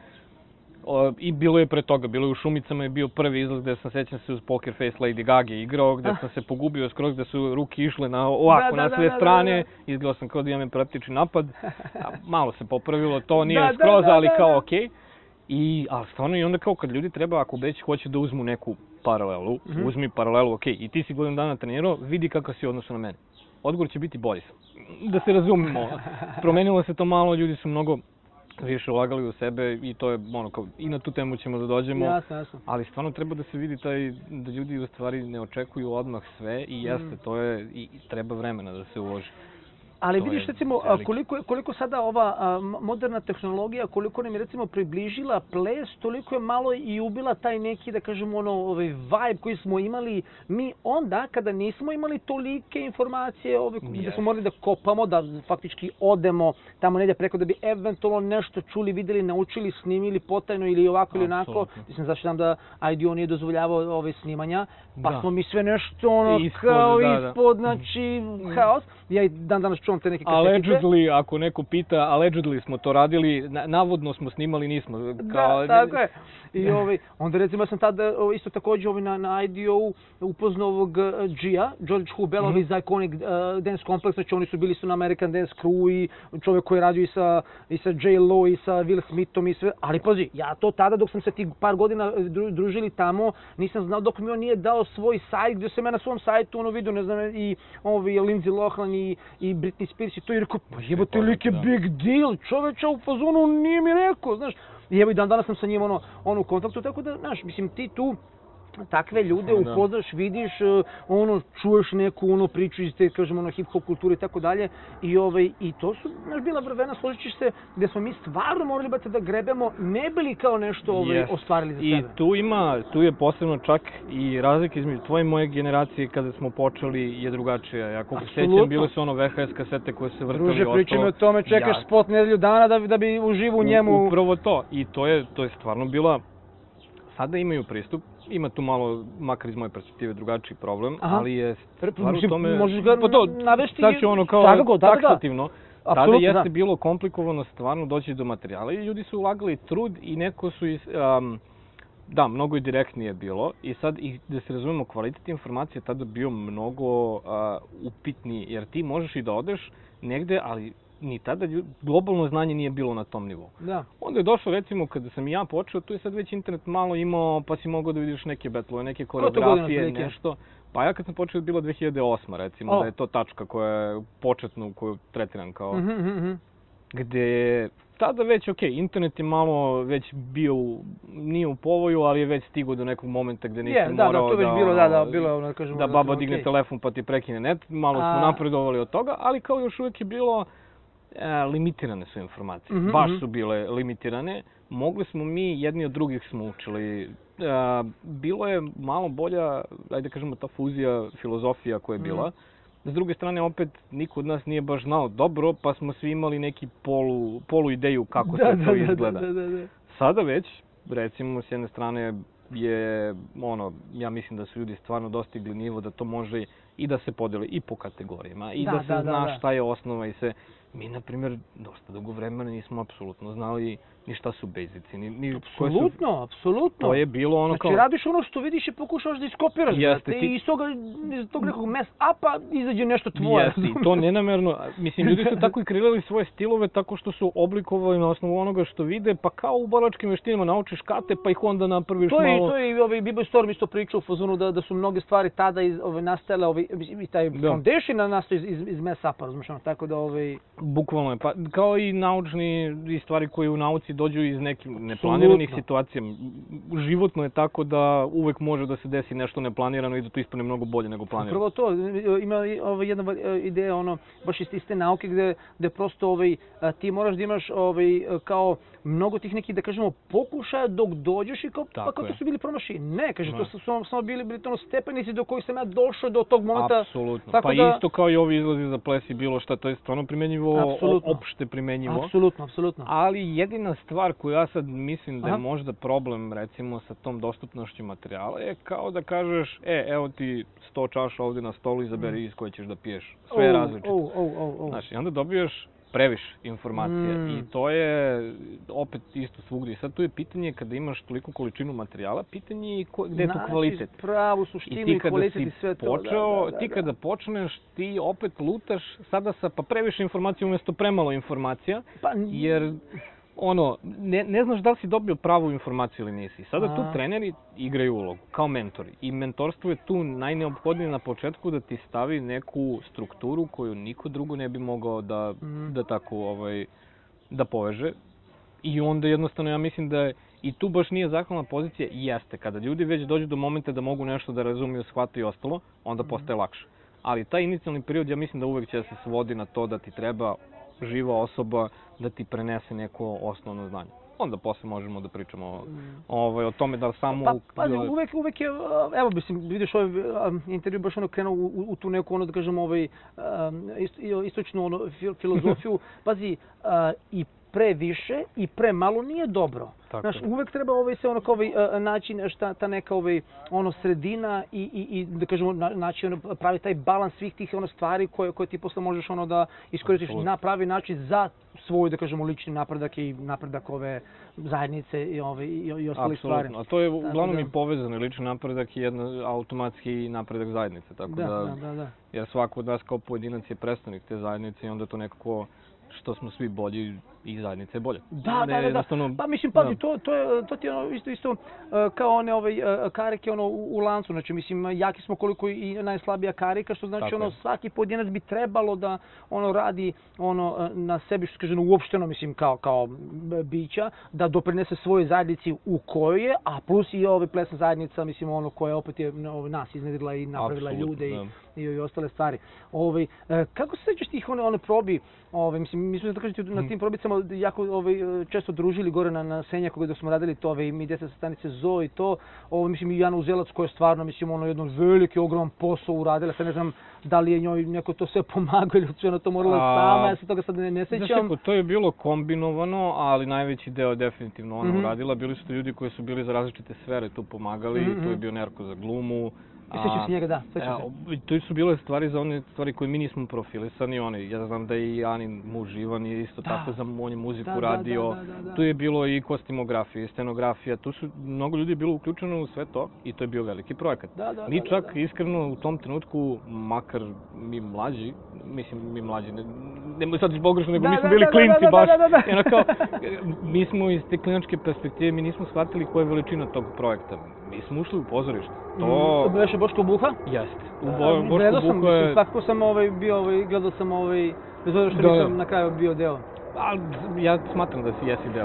I bilo je pre toga, bilo je u Šumicama, je bio prvi izlaz gde sam, sećam se, uz Poker Face Lady Gaga igrao, gde sam se pogubio skroz, gde su ruke išle ovako na sve strane, izgledao sam kao da imam epileptični napad, malo se popravilo, to nije skroz, ali kao okej. Ali stvarno i onda kao kad ljudi treba, ako već hoće da uzmu neku paralelu, uzmi paralelu, okej, i ti si godinu dana trenirao, vidi kakav si odnosno na mene. Odgovor će biti bolji sam. Da se razumimo, promenilo se to malo, ljudi su mnogo više ulagali u sebe i to je kao, i na tu temu ćemo da dođemo. Jasno. Ali stvarno treba da se vidi da ljudi u stvari ne očekuju odmah sve i jeste, to je, i treba vremena da se uloži. Ali vidiš, recimo, koliko sada ova moderna tehnologija, koliko nam je, recimo, približila ples, toliko je malo i ubila taj neki, da kažemo, vibe koji smo imali mi onda, kada nismo imali tolike informacije, gde smo morali da kopamo, da faktički odemo tamo negdje preko, da bi eventualno nešto čuli, videli, naučili, snimili potajno ili ovako ili onako. Mislim, znači nam da IDO nije dozvoljavao ove snimanja, pa smo mi sve nešto kao ispod, znači, haos. Ja i danas čuvam te neke kasetice. Allegedly, ako neko pita, allegedly smo to radili, navodno smo snimali, nismo. Da, tako je. I onda recimo sam tada isto također na IDO-u upoznao ovog Gia, George Hubel, iz Iconic Dance Complex, znači oni su bili na American Dance Crew i čovjek koji je radio i sa J-Lo i sa Will Smithom i sve. Ali pazi, ja to tada dok sam se ti par godina družili tamo, nisam znao dok mi on nije dao svoj sajt, gdje sam ja na svom sajtu vidio, ne znam, i Lindsay Lohan i Britney Spears i to, i rekao, pa jebote, lik je big deal, čoveče u fazonu nije mi rekao, znaš. I evo i danas sam sa njim u kontaktu, tako da, znaš, mislim, ti tu takve ljude upoznaš, vidiš, čuješ neku priču iz te, kažemo, hip-hop kulture i tako dalje. I to su, znaš, bila vremena, složit ćeš se, gde smo mi stvarno morali da grebemo, ne bili kao nešto ostvarili za sebe. I tu je posebno čak i razlika između tvoje i moje generacije kada smo počeli je drugačija. Ja koliko sećam, bile su VHS kasete koje se vrtali. Druže, pričamo o tome, čekaš spot nedelju dana da bi uživo u njemu. Upravo to. I to je stvarno bila... Sada imaju pristup, ima tu malo, makar iz moje perspektive, drugačiji problem, ali je stvar u tome... Možeš ga navesti... Sad ću kao taksativno. Tada jeste bilo komplikovano stvarno doći do materijala i ljudi su ulagali trud i neko su... Da, mnogo i direktnije bilo i sad, da se razumemo, kvalitet informacije tada bio mnogo upitniji, jer ti možeš i da odeš negde, ali ni tada globalno znanje nije bilo na tom nivou. Onda je došlo, recimo, kada sam i ja počeo, tu je sad već internet malo imao, pa si mogao da vidiš neke betlove, neke koreografije, nešto. Pa ja kad sam počeo je bilo 2008. recimo, da je to tačka koja je početnu, koju tretiram kao... Gde tada već, internet je malo već bio, nije u povoju, ali je već stigao do nekog momenta gde nisi morao da baba digne telefon pa ti prekine net. Malo smo napredovali od toga, ali kao još uvijek je bilo limitirane su informacije. Baš su bile limitirane. Mogli smo mi, jedni od drugih smo učili. Bilo je malo bolja, ajde kažemo, ta fuzija filozofija koja je bila. S druge strane, opet, niko od nas nije baš znao dobro, pa smo svi imali neki polu ideju kako se to izgleda. Sada već, recimo, s jedne strane je, ja mislim da su ljudi stvarno dostigli nivo da to može i da se podeli i po kategorijama, i da se zna šta je osnova i sve. mi, na primjer, dosta dugo vremena nismo apsolutno znali ni šta su basici, ni Apsolutno, apsolutno. To je bilo ono kao... Znači, radiš ono što vidiš i pokušaš da iskopiraš, brate, i iz tog nekog mess-upa izađe nešto tvoje. Jeste, i to nenamerno. Mislim, ljudi su tako i kreirali svoje stilove tako što su oblikovali na osnovu onoga što vide, pa kao u borilačkim veštinama naučiš kate, pa ih onda napraviš malo... To je i B-Boy Storm isto pričao u fazonu da su mnoge stvari tada nastajale, i taj foundation nastaje iz mess-upa, razumiješ, tako da... Bukvalno je, pa kao i naučni stvari koje u nauci dođu iz nekih neplaniranih situacija. Životno je tako da uvek može da se desi nešto neplanirano i da to ispane mnogo bolje nego planirano. Prvo to, ima jedna ideja, baš iz te nauke gde prosto ti moraš da imaš kao mnogo tih nekih, da kažemo, pokušaja dok dođeš i kao, pa kao to su bili promašaji. Ne, kaže, to su samo bili stepenici do kojih sam ja došao do tog momenta. Apsolutno, pa isto kao i ovi izlazi za ples i bilo šta, to je stvarno primenjivo, opšte primenjivo. Apsolutno, apsolutno. Ali jedina stvar koju ja sad mislim da je možda problem, recimo, sa tom dostupnošću materijala je kao da kažeš, evo ti 100 čaša ovdje na stolu, izaberi iz koje ćeš da piješ. Sve je različito. Znaš, i onda dobiješ previše informacija i to je opet isto svugdje. Sad tu je pitanje kada imaš toliko količinu materijala, pitanje je gde je tu kvalitet. Pravu suštinu i kvalitet i sve to. Ti kada počneš, ti opet lutaš sada sa previše informacija umjesto premalo informacija, jer ne znaš da li si dobio pravu informaciju ili nisi. Sada tu treneri igraju ulogu kao mentori i mentorstvo je tu najneophodnije na početku da ti stavi neku strukturu koju niko drugo ne bi mogao da tako da poveže. I onda jednostavno ja mislim da je i tu baš nije zahvalna pozicija, jeste. Kada ljudi već dođu do momenta da mogu nešto da razumiju, shvataju i ostalo, onda postaje lakše. Ali taj inicijalni period ja mislim da uvek će se svodi na to da ti treba živa osoba da ti prenese neko osnovno znanje. Onda posle možemo da pričamo o tome da samo... Pazi, uvek je, evo vidiš ovaj intervju baš krenuo u tu neku, da kažemo, istočnu filozofiju. Pazi, i previše i premalo nije dobro. Znaš, uvek treba se naći ta neka sredina i da kažemo naći pravi taj balans svih tih stvari koje ti posle možeš da iskoristiš na pravi način za svoj, da kažemo, lični napredak i napredak ove zajednice i ostali stvari. Apsolutno, a to je uglavnom i povezano. Lični napredak je automatski napredak zajednice. Jer svako od nas kao pojedinac je predstavnik te zajednice i onda to nekako što smo svi bolji i zajednica je bolja. Da. Pa mislim, pazi, to ti je isto kao one karike u lancu. Znači, mislim, jaki smo koliko i najslabija karika, što znači svaki pojedinac bi trebalo da radi na sebi, što kaže, uopšteno, mislim, kao bića, da doprinese svojoj zajednici u kojoj je, a plus i plesna zajednica, mislim, koja opet je nas iznedrila i napravila ljude i ostale stvari. Kako se sećaš tih probi? Mislim, mi smo na tim probicama jako često družili gore na Senjaku gdje smo radili to, mi djeca sa stanice Zoo i to. Mislim, i Jana Uzelac koja je stvarno, mislim, jedno veliki, ogrom posao uradila. Sad ne znam da li je njoj neko to sve pomagao ili ona to morala sama, ja se toga sad ne sećam. Znaš, to je bilo kombinovano, ali najveći deo definitivno ona uradila. Bili su to ljudi koji su bili za različite sfere tu pomagali. Tu je bio Nerko za glumu. Sećam se njega, da, sećam se. To su bile stvari za one stvari koje mi nismo profilisani. Ja znam da i Anin muž Ivan je isto tako za on je muziku radio. Tu je bilo i kostimografija, i scenografija. Tu su mnogo ljudi bilo uključeno u sve to i to je bio veliki projekat. Mi čak iskreno u tom trenutku, makar mi mlađi, nemoj sad pogrešno, nego mi smo bili klinci baš. Mi smo iz te klinačke perspektive, mi nismo shvatili koja je veličina tog projekta. Mi smo ušli u pozorište. To beše Boško Buha? Jeste. Boško Buha je... Svakako sam gledao sam bez obzira što nisam na kraju bio deo. Ja smatram da si jesi deo.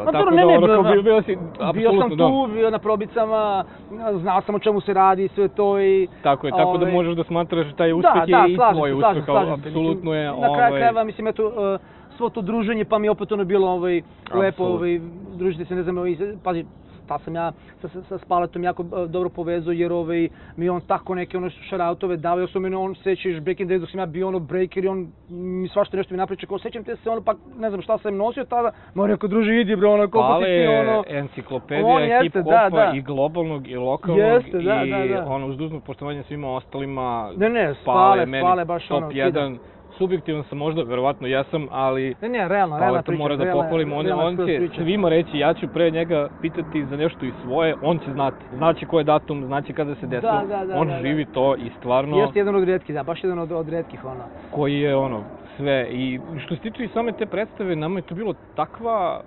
Bio sam tu, bio na probicama, znao sam o čemu se radi, sve to i... Tako je, tako da možeš da smatraš taj uspeh je i tvoj uspeh. Apsolutno je... Na kraju krajeva, mislim, eto, svo to druženje, pa mi je opet bilo lepo družiti se, ne znam, pazi, ta sam ja sa Spaletom jako dobro povezao jer mi on tako neke šarautove dao, ja sam mi sećaš back in days dok sam ja bio breaker i on mi svašta nešto mi napriča, kao sećam te se pa ne znam šta sam nosio tada, ma rekao druži idi bre koliko ti ti enciklopedija hip-hopa i globalnog i lokalnog i uz dužno poštovanje svima ostalima. Ne, Spale baš top 1. subjektivan sam možda, verovatno jesam, ali... Ne, realna priča. Mora da pohvalim, on će svima reći, ja ću pre njega pitati za nešto i svoje, on će znati. Znaće koji je datum, znaće kada se desilo. On živi to i stvarno... Jeste jedan od rijetkih, baš jedan od rijetkih, koji je, sve. I što se tiče i same te predstave, nama je to bilo takva,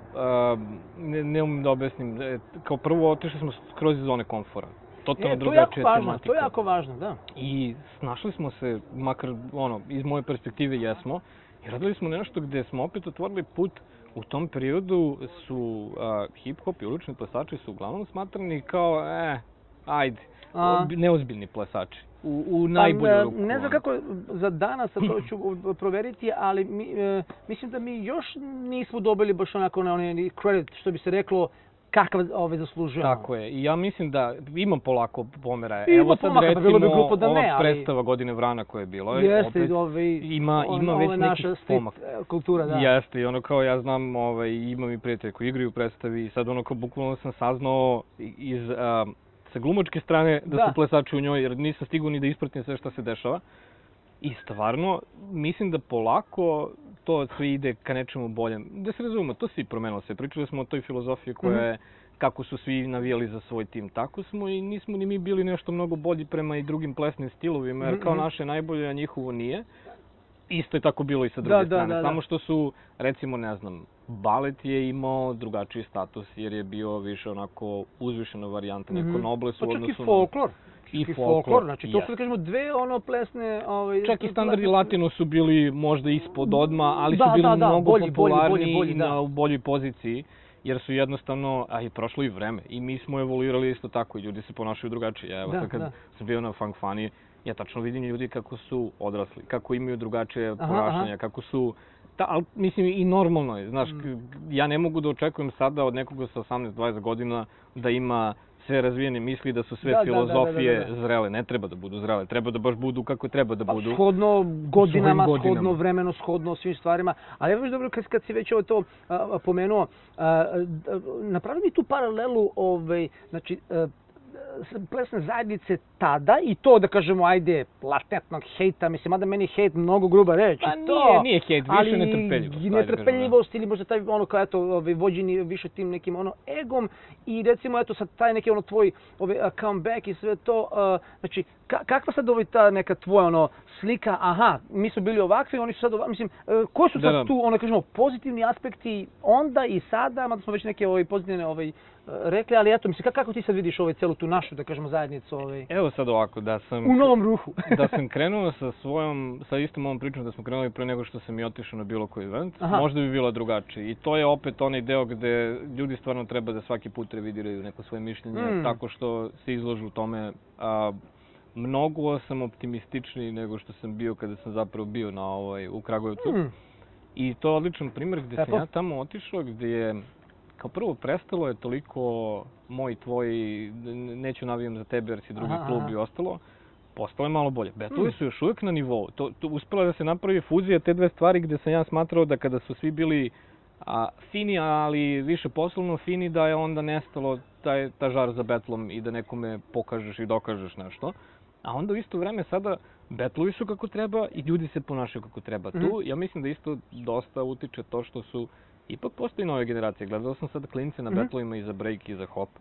ne umim da objasnim, kao prvo otišli smo skroz iz zone komfora. Totalno drugačija tematika. To je jako važno, da. I snašli smo se, makar, iz moje perspektive jesmo, i radili smo nešto gde smo opet otvorili put. U tom periodu su hip-hop i ulični plesači su uglavnom smatrani kao, ajde, neozbiljni plesači. U najbolju ruku. Ne znam kako za danas, a to ću proveriti, ali mislim da mi još nismo dobili baš onako na onaj credit, što bi se reklo, kakav zaslužujemo. Tako je. I ja mislim da ima polako pomera. Evo sad recimo ova predstava Godine Vrana koja je bilo. Jeste, ima već neki pomak. Kultura, da. Jeste, i kao ja znam, imam i prijatelje koji igraju u predstavi i sad kao bukvalno sam saznao sa glumačke strane da su plesači u njoj, jer nisam stigao ni da ispratim sve što se dešava. I stvarno, mislim da polako to sve ide ka nečemu boljem. Da se razumemo, to svi promenilo se. Pričali smo o toj filozofiji koja je kako su svi navijali za svoj tim. Tako smo i nismo ni mi bili nešto mnogo bolji prema i drugim plesnim stilovima, jer kao naše najbolje, a njihovo nije. Isto je tako bilo i sa druge strane. Samo što su, recimo, ne znam, balet je imao drugačiji status, jer je bio više onako uzvišena varijanta, neko nobles u odnosu na... Pa čak i folklor. I folklor, znači to su da kažemo dve plesne... Čak i standardi latino su bili možda ispod odma, ali su bili mnogo popularniji i u boljoj poziciji, jer su jednostavno, a i prošlo i vreme, i mi smo evoluirali isto tako i ljudi se ponašaju drugačije. Evo sad kad sam bio na Funk Funny, ja tačno vidim ljudi kako su odrasli, kako imaju drugačije ponašanja, kako su... Ali mislim i normalno je, znaš, ja ne mogu da očekujem sada od nekoga sa 18-20 godina da ima sve razvijene misli, da su sve filozofije zrele. Ne treba da budu zrele, treba da baš budu kako treba da budu. Shodno godinama, shodno vremeno, shodno svim stvarima. Ali evo još dobro, kad si već to pomenuo, napravi mi tu paralelu, znači, plesne zajednice tada i to da kažemo ajde latentnog hejta, mislim, mada meni hejt mnogo gruba reč. Pa nije hejt, više netrpeljivost. Ali netrpeljivost ili možda taj kao eto vođeni više tim nekim egom i recimo eto sad taj neki tvoj comeback i sve to, znači kakva sad ta neka tvoja slika, aha, mi smo bili ovakvi, oni su sad ovakvi, mislim, koji su sad tu kažemo pozitivni aspekti onda i sada, mada smo već neke pozitivne rekli, ali eto, mislim, kako ti sad vidiš celu tu našu, da kažemo, zajednicu? Evo sad ovako, da sam... U novom ruhu. Da sam krenuo sa istom ovom pričom, da smo krenuli pre nego što sam i otišao na bilo koji event, možda bi bilo drugačije. I to je opet onaj deo gde ljudi stvarno treba da svaki put revidiraju neko svoje mišljenje, tako što se izlažu u tome. Mnogo sam optimističniji nego što sam bio kada sam zapravo bio u Kragujevcu. I to je odličan primjer gde sam ja tamo otišao, gde je kao prvo prestalo je toliko moj, tvoj, neću navijam za tebe jer si drugi klub i ostalo, postalo je malo bolje. Betlovi su još uvijek na nivou. Uspela da se napravi fuzija te dve stvari gde sam ja smatrao da kada su svi bili fini, ali više poslovno fini, da je onda nestalo ta žar za betlom i da nekome pokažeš i dokažeš nešto. A onda u isto vreme sada betlovi su kako treba i ljudi se ponašaju kako treba. Tu ja mislim da isto dosta utiče to što su ipak postoji nove generacije. Gledao sam sad klince na betlovima i za break i za hop.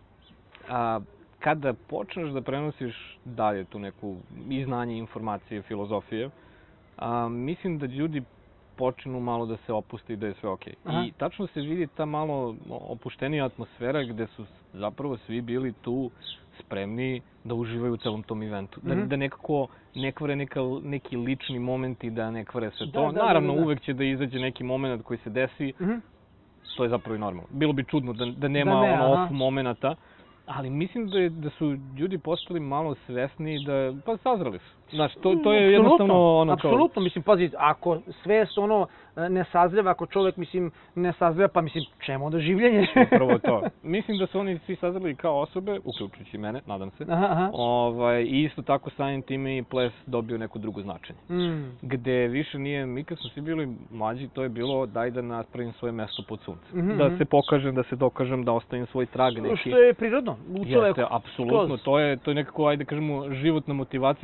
Kada počneš da prenosiš dalje tu neku i znanje, informacije, filozofije, mislim da ljudi počnu malo da se opuste i da je sve okej. I tačno se vidi ta malo opuštenija atmosfera gde su zapravo svi bili tu spremni da uživaju u celom tom eventu. Da nekako ne kvare neki lični momenti, da ne kvare sve to. Naravno, uvek će da izađe neki moment koji se desi, to je zapravo i normalno. Bilo bi čudno da nema off momenata, ali mislim da su ljudi postali malo svesni da, pa sazrali su. Znaš, to je jednostavno apsolutno, mislim, pazi, ako svest ne sazreva, ako čovjek, mislim, ne sazreva, pa mislim, čemu onda življenje? Upravo to. Mislim da su oni svi sazreli kao osobe, uključujući mene, nadam se. I isto tako samim time i ples dobio neku drugu značenje. Gde više nije, mi kad smo svi bili mlađi, to je bilo daj da napravim svoje mesto pod suncem. Da se pokažem, da se dokažem, da ostavim svoj trag neki. Što je prirodno u čoveku. Jeste, apsolutno. To je nekako, ajde kažemo, životna motivacija, pa je ples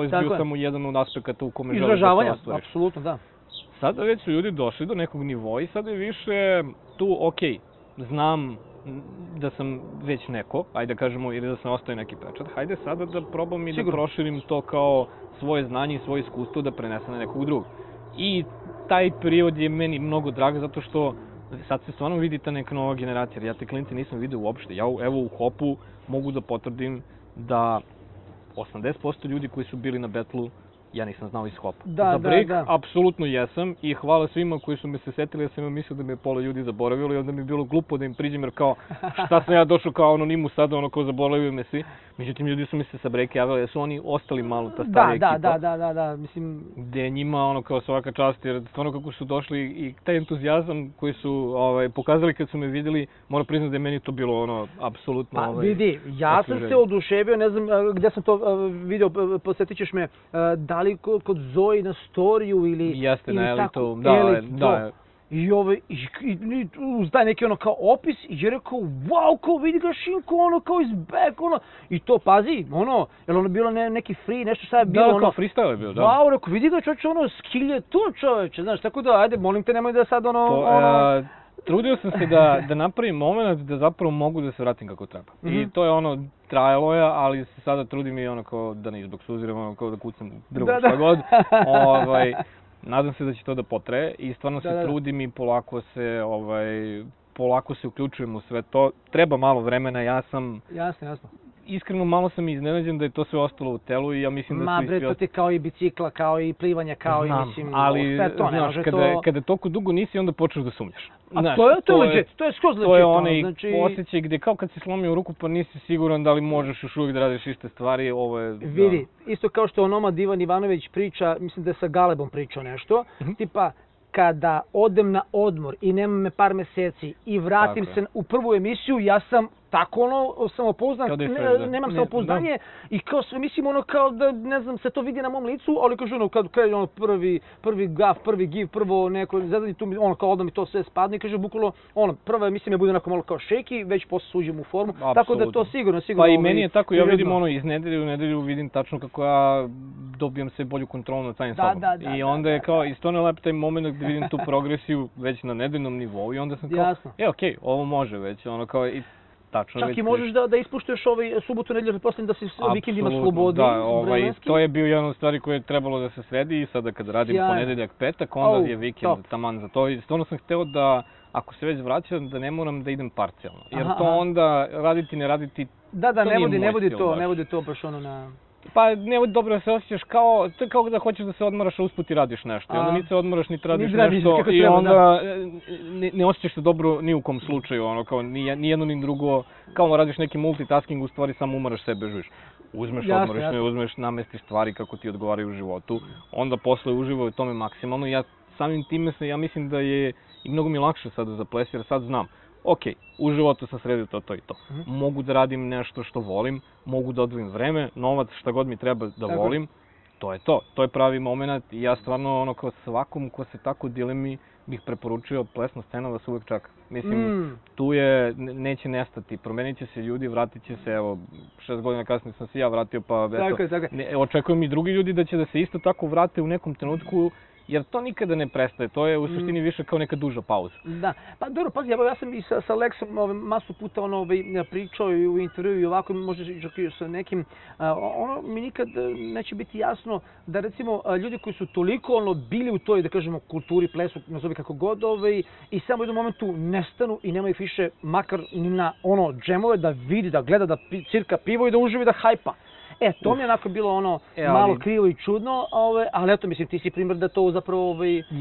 ples bio samo jedan od aspekata u kome želiš da se izražavanja, ostvariš. apsolutno, da. Sada već su ljudi došli do nekog nivoa i sada je više tu, znam da sam već neko, ajde da kažemo, ili da sam ostaje neki pečat, hajde sada da probam i da proširim to kao svoje znanje i svoje iskustvo da prenesem na nekog drugog. I taj period je meni mnogo drag zato što sad se stvarno vidi ta neka nova generacija, jer ja te klince nisam vidio uopšte. Ja evo u Hopu mogu da potvrdim da 80% ljudi koji su bili na betlu ja nisam znao iz Hopa. Za break apsolutno jesam i hvala svima koji su me se setili, ja sam imao mislio da me je pola ljudi zaboravilo i onda mi je bilo glupo da im priđem jer kao šta sam ja došao kao anonimu sada, ono kao zaboravio me svi. Međutim, ljudi su mi se sa breaka javili, jer su oni ostali malo ta stara ekipa. Da, mislim... Gde je njima ono kao svaka čast, jer stvarno kako su došli i taj entuzijazam koji su pokazali kad su me vidjeli, moram priznati da je meni to bilo ono, apsolutno... Pa vidi, ja sam se oduševio, ne znam gdje sam to vidio, posjetit ćeš me, da li kod Zoe na storiju ili... Jeste, na Elitu, da. I uz taj neki ono kao opis i je rekao, wow, kao vidi ga Šinko, ono kao iz back, ono. I to, pazi, ono, jer ono bilo neki free, nešto šta je bilo, ono. Da, kao freestyle je bio, da. Wow, rekao, vidi ga čovječe, ono, skill je tu čovječe, znaš, tako da, ajde, molim te, nemoj da sad ono... Trudio sam se da napravim moment da zapravo mogu da se vratim kako treba. I to je ono, trajalo je, ali se sada trudim i ono kao da ne izboksuziram, ono kao da kucam drugom šta god. Nadam se da će to da potraje i stvarno se trudim i polako se uključujem u sve to. Treba malo vremena, ja sam... Jasno. Iskreno malo sam iznenađen da je to sve ostalo u telu i ja mislim da su bre, to ti kao i bicikla, kao i plivanja, kao i mislim... ali, znaš, kada toliko dugo nisi, onda počneš da sumnjaš. A to je legit, to je skroz legit. To je onaj osjećaj gde kao kad si slomio ruku pa nisi siguran da li možeš još uvijek da radiš iste stvari, ovo je... Vidi, isto kao što onomad Ivan Ivanović priča, mislim da je sa Galebom pričao nešto, tipa kada odem na odmor i nemam me par meseci i vratim se u prvu emisiju, ja sam tako ono samopouzdan, nemam samopouzdanje i kao sve mislim ono kao da ne znam se to vidi na mom licu, ali kaže ono kad krene ono prvi gaf, prvi give, prvo neko zadnji tu ono kao odmah mi to sve spadne i kaže bukvalno ono prva emisija mi bude onako malo kao shaky, već posle uđem u formu, tako da to sigurno. Pa i meni je tako, ja vidim ono iz nedelje u nedelju vidim tačno kako ja dobijam sve bolju kontrolu nad samim sobom. I onda je kao isto ne lep taj moment gdje vidim tu progresiju već na nedeljnom nivou i onda sam kao, okej, ovo može već, ono kao i tačno. Čak i možeš da ispuštuješ subotu, nedelju, pretpostavljam da si vikendima slobodni. Da, to je bio jedan od stvari koje je trebalo da se sredi i sada kada radim ponedeljak, petak, onda je vikend taman za to. I stvarno sam hteo da, ako se već vraćam, da ne moram da idem parcijalno. Jer to onda raditi, ne raditi, da, ne vodi to baš ono na... Pa ne vodi dobro da se osjećaš kao, to je kao da hoćeš da se odmaraš, a usput i radiš nešto. I onda niti se odmaraš, niti radiš nešto i onda ne osjećaš se dobro ni u kom slučaju, ono kao ni jedno ni drugo, kao radiš neki multitasking, u stvari samo umaraš sebe, živiš. Uzmeš, odmoriš, ne uzmeš, namestiš stvari kako ti odgovaraju u životu, onda posle uživaju u tome maksimalno. Ja samim time ja mislim da je i mnogo mi lakše sada za ples, jer sad znam. Ok, u životu sam sredio to i to. Mogu da radim nešto što volim, mogu da odvojim vreme, novac, šta god mi treba da volim, to je to. To je pravi moment i ja stvarno ono kao svakom ko se tako dilemi bih preporučio plesna scena da se uvek čaka. Mislim, tu je, neće nestati, promenit će se ljudi, vratit će se, evo, 6 godina kasnije sam se ja vratio, pa eto, očekujem i drugi ljudi da će da se isto tako vrate u nekom trenutku, jer to nikada ne prestaje, to je u suštini više kao neka duža pauza. Da, pa dobro, pazi, ja sam i sa Lexom masu puta pričao i u intervju i ovako, možda čak i sa nekim, ono mi nikad neće biti jasno da recimo ljudi koji su toliko bili u toj, da kažemo, kulturi, plesu, nazovi kako god, i samo u jednom momentu nestanu i nemaju više makar ni na džemove da vidi, da gleda, da cirka pivo i da uživi, da hajpa. To mi je onako bilo ono malo krivo i čudno, ali eto, mislim, ti si primjer da to zapravo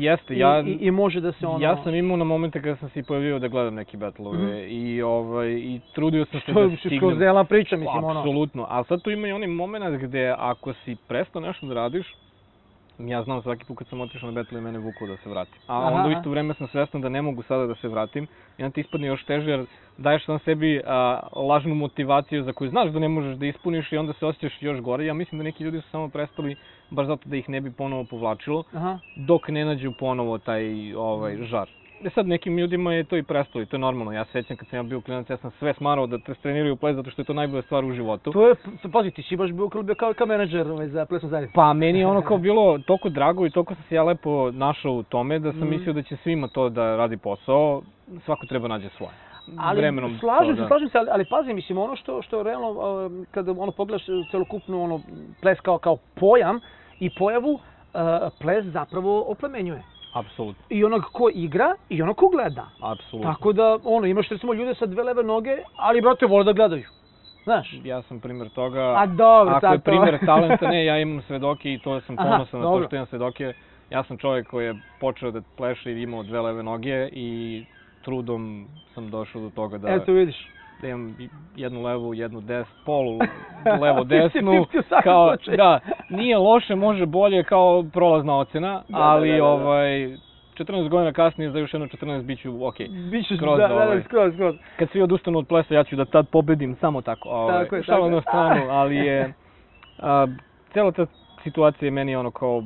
i može da se ono... Ja sam imao na momente kada sam se pojavio da gledam neki battle-ove i trudio sam se da stignem... Što je skozela priča, mislim, ono... Apsolutno, ali sad tu ima i onaj moment gde ako si prestao nešto da radiš, ja znam svaki put kad sam otišao na battle i mene vuklo da se vratim. A onda u isto vreme sam svestan da ne mogu sada da se vratim i onda ti ispadne još teže jer daješ sam sebi lažnu motivaciju za koju znaš da ne možeš da ispuniš i onda se osjećaš još gore. Ja mislim da neki ljudi su samo prestali baš zato da ih ne bi ponovo povlačilo dok ne nađu ponovo taj žar. sad nekim ljudima je to i prestalo i to je normalno. Ja se sjećam kad sam ja bio klinac, ja sam sve smarao da treniraju ples zato što je to najbolja stvar u životu. To je, pazi, ti si baš bio kao menadžer za plesnu zajednicu. Pa meni je ono kao bilo toliko drago i toliko sam se ja lepo našao u tome da sam mislio da će svima to da radi posao, svako treba nađe svoje. Ali slažem se, ali pazi, mislim, ono što realno, kada pogledaš celokupnu ples kao pojam i pojavu, ples zapravo oplemenjuje. Apsolutno. I onog ko igra i onog ko gleda. Apsolutno. Tako da, imaš recimo ljude sa 2 leve noge, ali brate, vole da gledaju. Znaš? Ja sam primjer toga. A dobro, ako je primjer talenta, ne, ja imam svedoke i to sam ponosan na to što imam svedoke. Ja sam čovjek koji je počeo da pleše i imao 2 leve noge i trudom sam došao do toga da... Eto vidiš. Da imam jednu levu, jednu polu levo desnu, kao, da, nije loše, može bolje kao prolazna ocjena, ali 14 godina kasnije za još jedno 14 biću okej. Bićeš, skroz. Kad svi odustanu od plesa, ja ću da tad pobedim samo tako. Šalo na stranu, ali je, cijela ta situacija je meni ono kao,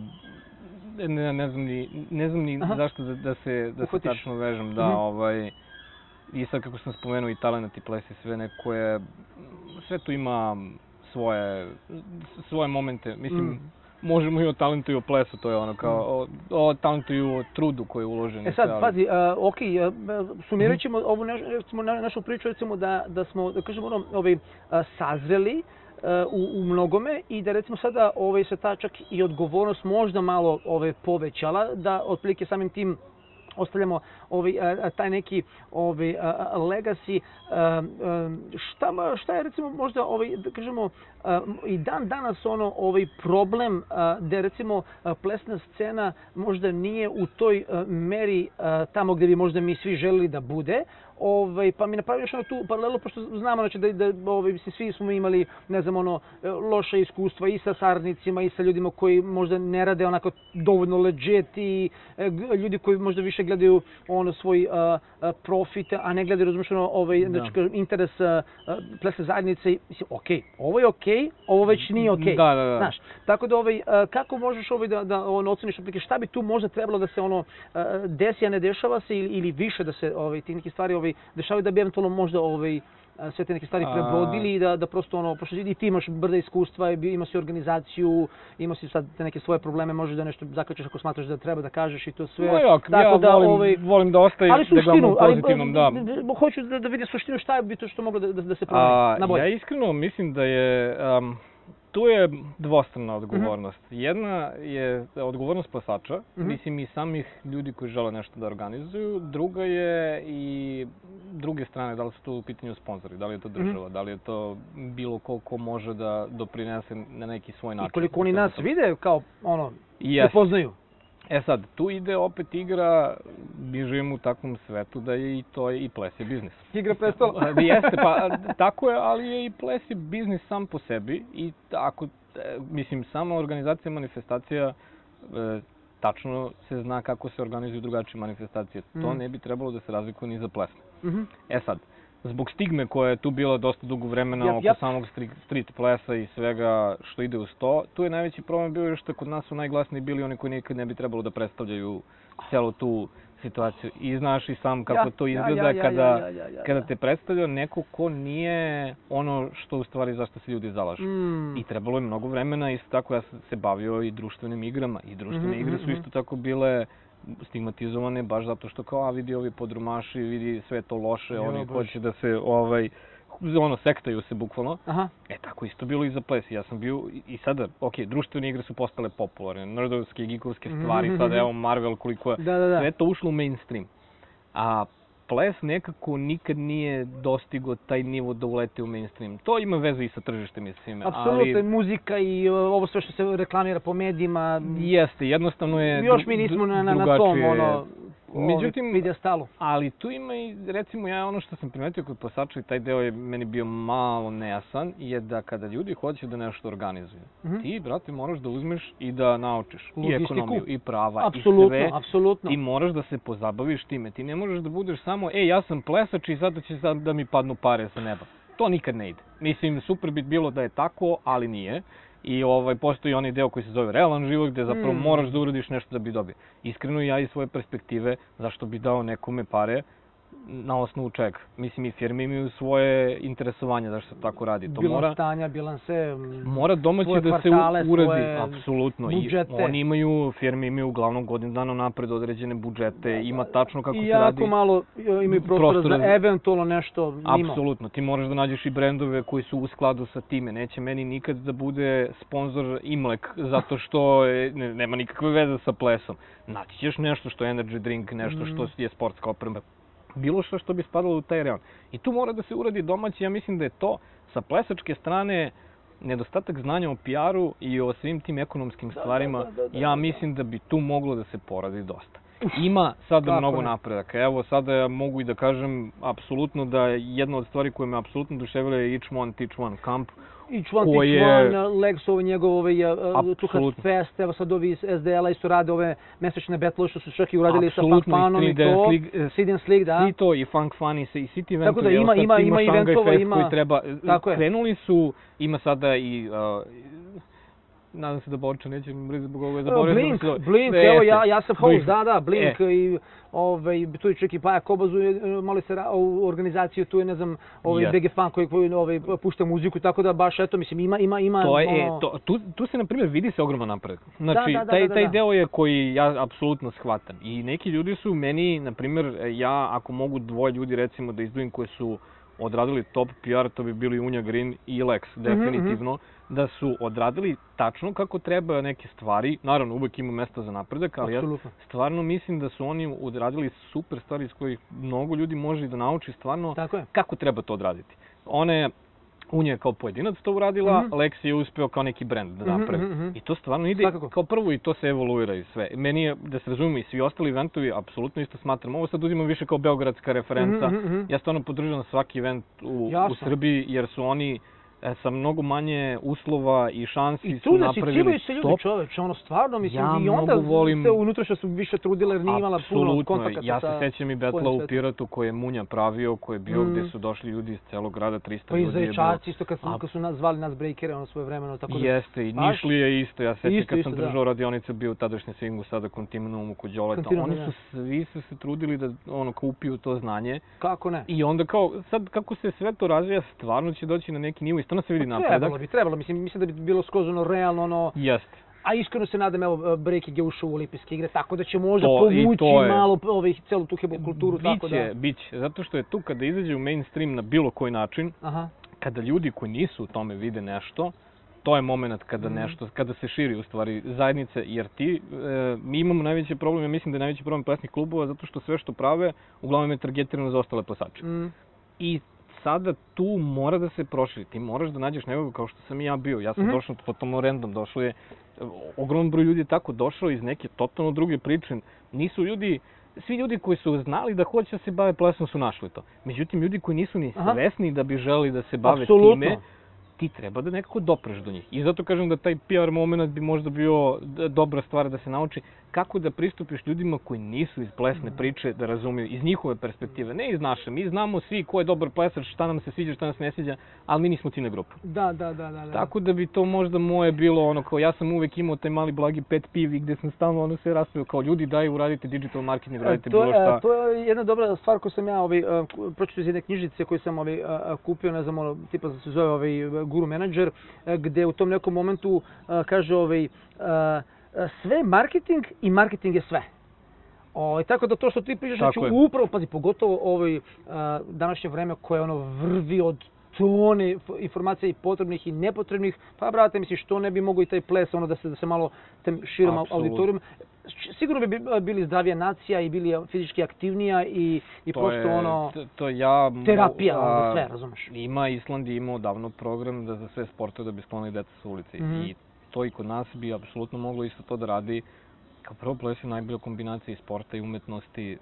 ne znam ni zašto da se tačno vežem, da, i sad kako sam spomenuo i talent i ples i sve neko je, sve tu ima svoje momente, mislim, možemo i o talentu i o plesu, to je ono kao, o talentu i o trudu koji je uložen. Sad, pazi, sumirat ćemo ovu našu priču, recimo da smo, da kažemo sazreli u mnogome i da recimo sada se ta čak i odgovornost možda malo povećala, da otprilike samim tim ostavljamo taj neki legacy. Šta je recimo možda, da kažemo, i dan danas problem da recimo plesna scena možda nije u toj meri tamo gdje bi možda mi svi želili da bude. Pa mi napravio još tu paralelu, pošto znamo da svi smo imali, ne znam, loše iskustva i sa saradnicima i sa ljudima koji možda ne rade onako dovoljno legit i ljudi koji možda više gledaju svoj profit, a ne gledaju razmišljeno interes plesne zajednice. Mislim, okej, ovo je okej, ovo već nije okej. Da. Tako da, kako možeš da oceniš šta bi tu možda trebalo da se desi, a ne dešava se, ili više da se ti neke stvari dešavaju da bi eventualno možda sve te neke stvari prebrodili i da prosto pošto i ti imaš brda iskustva, imaš si organizaciju, imaš si sad te neke svoje probleme, možeš da nešto zaključiš ako smatraš da treba da kažeš i to sve. Ja volim da ostavim, da gledam u pozitivnom, da. Hoću da vidim suštinu šta bi to što moglo da se promeni na bolje. Ja iskreno mislim da je... Tu je dvostrana odgovornost. Jedna je odgovornost plesača, mislim i samih ljudi koji žele nešto da organizuju. Druga je i druge strane, da li su to u pitanju sponzori, da li je to država, da li je to bilo ko može da doprinese na neki svoj način. I koliko oni nas vide kao se poznaju. Sad, tu ide opet igra, mi živimo u takvom svetu da je i to i ples je biznis. Igra prestola. Jeste, pa tako je, ali je i ples je biznis sam po sebi i ako, mislim, sama organizacija manifestacija, tačno se zna kako se organizuju drugačije manifestacije. To ne bi trebalo da se razlikuje ni za plesne. Sad, zbog stigme koja je tu bila dosta dugo vremena oko samog street plesa i svega što ide uz to, tu je najveći problem bio što kod nas su najglasniji bili oni koji nikad ne bi trebalo da predstavljaju celu tu situaciju. I znaš i sam kako to izgleda kada te predstavlja neko ko nije ono što u stvari zašto se ljudi zalažu. I trebalo je mnogo vremena, isto tako ja sam se bavio i društvenim igrama i društvene igre su isto tako bile stigmatizovane baš zato što kao, vidi ovi podrumaši, vidi sve to loše, oni hoće da se, sektaju se bukvalno. Tako isto bilo i za ples. Ja sam bio i sada, društvene igre su postale popularne, nerdovske, geekovske stvari, sada evo Marvel koliko je, sve to ušlo u mainstream. A ples nekako nikad nije dostigao taj nivo da ulete u mainstream. To ima veze i sa tržištem i svime. Apsolutno, muzika i ovo sve što se reklamira po medijima. Jeste, jednostavno je drugačije. Još mi nismo na tom vidjastalu. Ali tu ima i, recimo, ja ono što sam primetio kod plesača i taj deo je meni bio malo nejasan, je da kada ljudi hoće da nešto organizuju, ti, brate, moraš da uzmeš i da naučiš i ekonomiju, i prava, i sve. Apsolutno. Ti moraš da se pozabaviš time. Ti ne možeš da budeš samo, ja sam plesač i zato će sad da mi padnu pare sa neba. To nikad ne ide. Mislim, super bi bilo da je tako, ali nije. i postoji onaj deo koji se zove realan život, gde zapravo moraš da uradiš nešto da bi dobio. Iskreno ja iz svoje perspektive, zašto bi dao nekome pare, na osnovu čega? Mislim, i firme imaju svoje interesovanje zašto se tako radi. Bilans stanja, bilanse, mora domaće da se uradi, apsolutno. Budžete. I oni imaju, firme imaju uglavnom godinu dana napred određene budžete, ima tačno kako se radi. I jako malo imaju prostora za eventualno nešto mimo. Apsolutno, ti moraš da nađeš i brendove koji su u skladu sa time. Neće meni nikad da bude sponsor Imlek, zato što nema nikakve veze sa plesom. Naći ćeš nešto što je energy drink, nešto što je sportska oprema, bilo što bi spadalo u taj reon. I tu mora da se uradi domaći, ja mislim da je to sa plesačke strane nedostatak znanja o PR-u i o svim tim ekonomskim stvarima, ja mislim da bi tu moglo da se poradi dosta. Ima sada mnogo napredaka. Evo, sada mogu i da kažem apsolutno da jedna od stvari koje me apsolutno duševila je Each One Teach One Camp. Each One Teach One, Legs, njegov Tuhat Fest, evo sad ovi iz SDL-a isto rade ove mesečne battle što su čak i uradili sa Funk Funom i to. Sid and Slick, da. Svi to i Funk Fun i svi ti eventovi. Tako da ima eventova, ima. Krenuli su, ima sada i nadam se da Borča neće mrziti zbog ovoga zaboraviti. Blink, evo ja sam host, da, Blink i tu je čak i Paja Kobazu, malo se u organizaciju, tu je, ne znam, BG Fan koji pušta muziku, tako da baš, eto, mislim, ima... Tu se, na primjer, vidi se ogromno napredak. Znači, taj deo je koji ja apsolutno shvatam. I neki ljudi su meni, na primjer, ja, ako mogu dvoje ljudi, recimo, da izdvojim koje su odradili top PR, to bi bili Unja Green i Lex, definitivno, da su odradili tačno kako treba neke stvari. Naravno, uvek ima mesta za napredak, ali ja stvarno mislim da su oni odradili super stvari iz kojih mnogo ljudi može da nauči stvarno kako treba to odraditi. Unja je kao pojedinac to uradila, Lex je uspeo kao neki brend da napravi. I to stvarno ide kao prvo i to se evoluira i sve. Meni je, da se razumemo, i svi ostali eventovi, apsolutno isto smatram. Ovo sad uzimam više kao beogradska referenca. Ja stvarno podržavam svaki event u Srbiji, jer su oni sa mnogo manje uslova i šansi su napravili se ljudi, čoveče, stvarno, mislim, i onda se unutra što su više trudile jer nije imala puno kontakata sa... Ja se sećam i betla u Piratu koje je Munja pravio, koje je bio gde su došli ljudi iz celog grada, 300 ljudi je bilo. Pa i Zaječarci isto kad su nazvali nas breakere, svoje vremeno, tako da... Jeste, i Nišlije isto, ja sećam kad sam držao radionice, bio u tadašnjem Swingu, sada Continuum kod Đoleta, oni su svi se trudili da upiju to znanje. Kako ne? I onda kao, sad kako se sve to razvija, stvarno će doći na neki nivo i stvarno se vidi napredak. Trebalo, mislim da bi bilo skroz realno, Jeste. A iskreno se nadam, evo, Breaking je ušao u olimpijske igre, tako da će možda povući malo celu tu kulturu, tako da... Biće, zato što je tu kada izađe u mainstream na bilo koji način, kada ljudi koji nisu u tome vide nešto, to je moment kada se širi u stvari zajednice, jer mi imamo najveći problem, ja mislim da je najveći problem plesnih klubova, zato što sve što prave, uglavnom je targetirano za ostale plesače. I sada tu mora da se proširi, ti moraš da nađeš nekoga kao što sam i ja bio, ja sam došao totalno random, došlo je, ogroman broj ljudi je tako došao iz neke totalno druge priče, nisu ljudi, svi ljudi koji su znali da hoće da se bave plesom su našli to, međutim ljudi koji nisu ni svesni da bi želeli da se bave time, ti treba da nekako dopreš do njih. I zato kažem da taj PR moment bi možda bio dobra stvar da se nauči kako da pristupiš ljudima koji nisu iz plesne priče, da razumiju iz njihove perspektive, ne iz naše. Mi znamo svi ko je dobar plesač, šta nam se sviđa, šta nas ne sviđa, ali mi nismo ciljna grupa. Da. Tako da bi to možda moje bilo kao ja sam uvek imao taj mali blagi pet pivi gde sam stalno sve raspravio kao ljudi daju, uradite digital marketing, uradite bilo šta. To je jedna dobra stvar koju sam ja pročitao iz jedne knjižice koju sam kupio, ne znam, tipa se zove Guru Manager, gde u tom nekom momentu kaže sve je marketing i marketing je sve. Tako da to što ti pričaš, znači upravo, pazi, pogotovo današnje vreme koje vrvi od tone informacija i potrebnih i nepotrebnih, pa brate, misliš, što ne bi mogo i taj ples da se malo širom auditorijom. Sigurno bi bili zdravija nacija i bili fizički aktivnija i prosto terapija za sve, razumeš? Island je imao davno program za sve sportove da bi sklonili deca sa ulice i to i kod nas bi apsolutno moglo isto to da radi. Kao prvo, ples je najbolja kombinacija i sporta i umetnosti.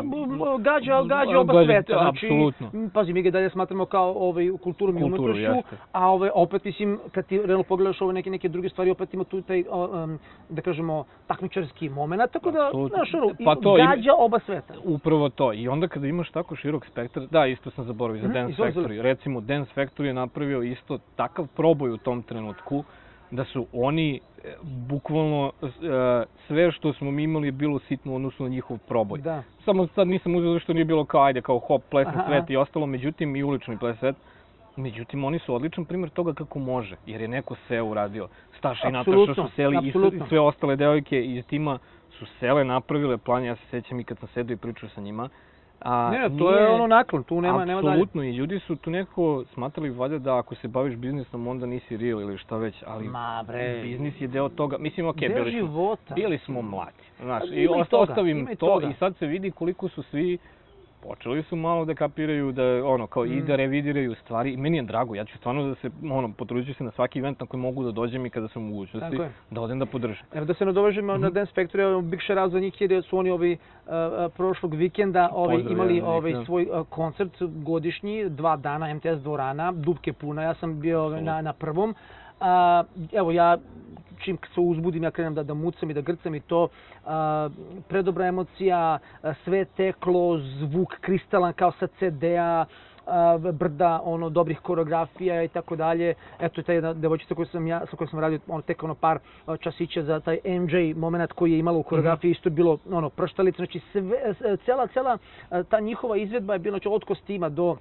Gađa oba sveta. Apsolutno. Pazi, mi ga dalje smatramo kao kulturom i umetnošću, a opet, mislim, kad ti realno pogledaš neke druge stvari, opet ima tu taj, da kažemo, takmičarski moment, tako da, znaš, gađa oba sveta. Upravo to. I onda kada imaš tako širok spektar, da, isto sam zaboravio za Dance Factory. Recimo, Dance Factory je napravio isto takav proboj u tom trenutku, da su oni bukvalno sve što smo mi imali je bilo sitno odnosno na njihov proboj. Da. Samo sad nisam uzeo što nije bilo kao ajde kao hop, plesni svet i ostalo, međutim i ulični ples svet. Međutim, oni su odličan primjer toga kako može, jer je neko seo uradio. Staša i Nataša su seli i sve ostale devojke iz tima su sele, napravile plan, ja se sećam i kad sam sedao i pričao sa njima. To je ono naklon, tu nema dalje. Apsolutno, i ljudi su tu nekako smatrali valjda da ako se baviš biznisom onda nisi real ili šta već, ali biznis je deo toga. Mislim, okej, bili smo mladi, znaš, i ostavim to i sad se vidi koliko su svi počeli su malo da kapiraju, da kao i da revidiraju stvari. I meni je drago, ja ću stvarno da se, potruđujem se na svaki event na koji mogu da dođem i kada sam u mogućnosti, da odem da podržim. Evo da se nadovežemo na Dance Factory, big shout out za njih jer su oni prošlog vikenda imali svoj koncert godišnji, 2 dana, MTS dvorana, dupke puna, ja sam bio na prvom. Evo ja čim se uzbudim, ja krenem da mucam i da grcam i to. Predobra emocija, sve teklo, zvuk kristalan kao sa CD-a, brda dobrih koreografija i tako dalje. Eto je ta jedna devojčica sa kojom sam radio tek par časića za taj MJ moment koji je imala u koreografiji, isto je bilo prštalica. Znači cela ta njihova izvedba je bila od kostima do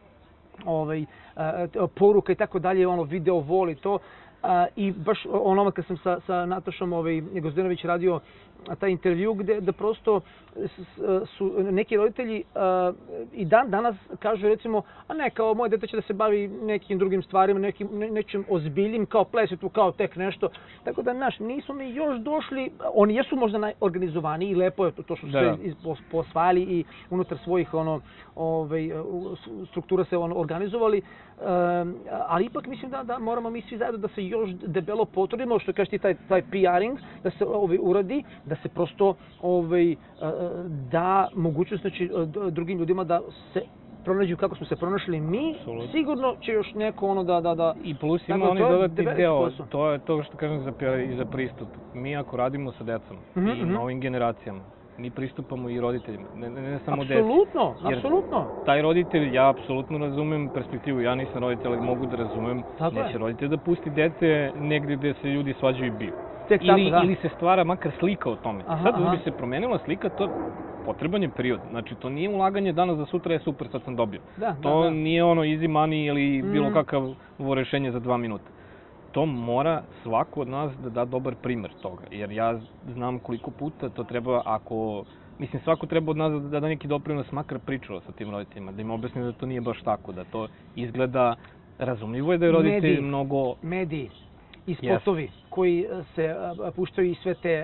poruka i tako dalje, video vol i to. I baš ono kad sam sa Natašom Gozdenović radio taj intervju gde prosto su neki roditelji i dan danas kažu recimo, a ne, kao moje dete će da se bavi nekim drugim stvarima, nečim ozbiljnim, kao ples je tu kao tek nešto. Tako da, nismo mi još došli, oni jesu možda najorganizovaniji i lepo je to što su sve posvajali i unutar svojih struktura se organizovali, ali ipak mislim da moramo mi svi zajedno da se još debelo potrudimo, što kažeš ti taj PR-ing, da se uradi, da se prosto da mogućnost drugim ljudima da se pronađu kako smo se pronašli mi, sigurno će još neko da... I plus ima oni dodatni deo, to je to što kažem za pristup. Mi ako radimo sa decom i novim generacijama, mi pristupamo i roditeljima, ne samo deci. Apsolutno. Taj roditelj, ja apsolutno razumem perspektivu, ja nisam roditelj, ali mogu da razumem, neće roditelj da pusti dete negdje gdje se ljudi svađaju i biju. Ili se stvara makar slika o tome. Sad da bi se promenila slika, to potreban je period. Znači, to nije ulaganje danas za sutra je super, sad sam dobio. To nije easy money ili bilo kakavo rešenje za 2 minuta. To mora svako od nas da da dobar primer toga. Jer ja znam koliko puta to treba, mislim, svako treba od nas da da neki doprinos, makar pričao sa tim roditeljima, da im objasni da to nije baš tako, da to izgleda razumljivo je da je roditelj mnogo... Mediji i spotovi koji se puštaju i sve te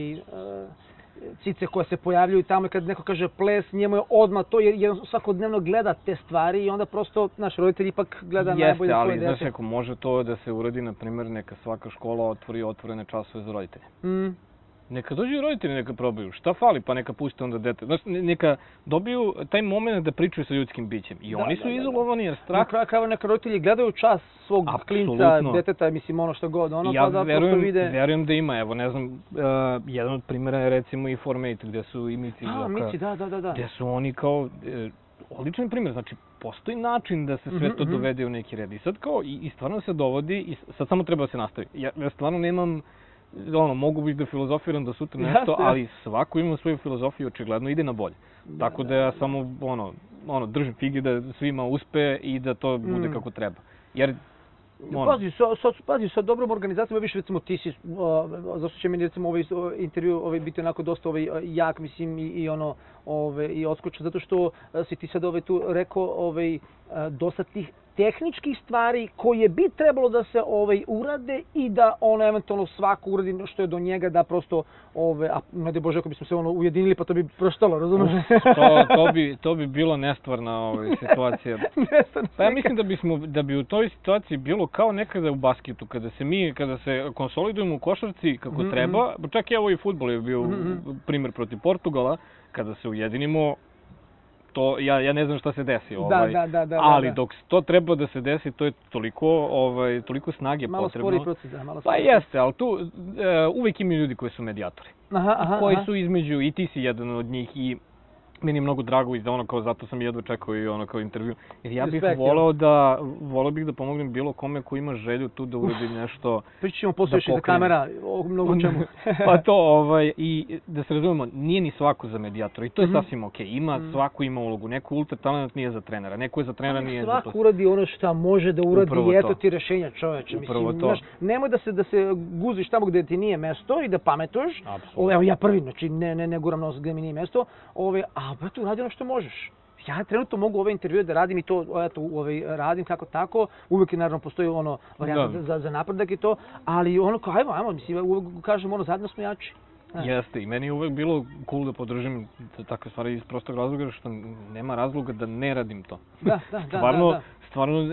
cice koje se pojavljuju tamo i kad neko kaže ples, njemu je odmah to jer svakodnevno gleda te stvari i onda prosto naš roditelj ipak gleda najbolje svoje dete. Jeste, ali znaš ako može to da se uradi, na primjer, neka svaka škola otvori otvorene časove za roditelje. Neka dođu i roditelji, neka probaju. Šta fali, pa neka puste onda dete. Znači, neka dobiju taj moment da pričaju sa ljudskim bićem. I oni su izolovani jer strah... Na kraju krajeva neka roditelji gledaju čas svog klinca, deteta, mislim ono što god. Ja verujem da ima, evo ne znam, jedan od primjera je recimo i Formate gdje su i Mici i Joka. Mici, da. Gdje su oni kao... Odličan primjer, znači postoji način da se sve to dovede u neki red. I sad kao, i stvarno se dovodi, i sad samo treba da se nastavi. Ja stvarno nemam... mogu biti da filozofiram da sutra nešto, ali svako ima svoju filozofiju, očigledno ide na bolje. Tako da ja samo držim figi da svima uspe i da to bude kako treba. Jer Pazi, sa dobrom organizacijom, više recimo ti si, zašto će meni recimo ovaj intervju biti onako dosta jak, mislim, i odskočan, zato što si ti sad tu rekao dosta tih tehničkih stvari koje bi trebalo da se urade i da ono eventualno svako uradi što je do njega da prosto, a ne daj Bože ako bismo se ujedinili pa to bi proštalo, razumiješ? To bi bilo nestvarna situacija. Pa ja mislim da bi u toj situaciji bilo kao nekada u basketu, kada se konsolidujemo u košarci kako treba, čak i evo i fudbal je bio primjer protiv Portugala, kada se ujedinimo, to ja ne znam šta se desi, ali dok to treba da se desi, to je toliko snage potrebno. Malo spori proces, Pa jeste, ali tu uvijek imaju ljudi koji su medijatori, koji su između, i ti si jedan od njih, i meni je mnogo drago i da ono kao zato sam jedva čekao i ono kao intervju. Jer ja bih Respekt, voleo bih da pomognem bilo kome ko ima želju tu da uradi nešto. Pričat ćemo posle još iza kamera o mnogo čemu. Pa to, i da se razumemo, nije ni svako za medijatora i to je sasvim okej. Svako ima ulogu. Neko ultra talent nije za trenera, neko je za trenera, nije za... Svako uradi ono što može da uradi i eto ti rešenja, čoveče. Mislim, znaš, nemoj da se guziš tamo gde ti nije mesto i da pametuješ. Evo ja prvi, znači ne guram nos gde mi nije mesto, a brate, uradi ono što možeš. Ja trenutno mogu ove intervjue da radim i to radim kako tako, uvijek naravno postoji ono varijanta za napredak i to, ali ono kao ajmo, mislim, uvijek kažem ono, zajedno smo jači. Jeste, i meni je uvek bilo cool da podržim takve stvari iz prostog razloga, što nema razloga da ne radim to. Da. Stvarno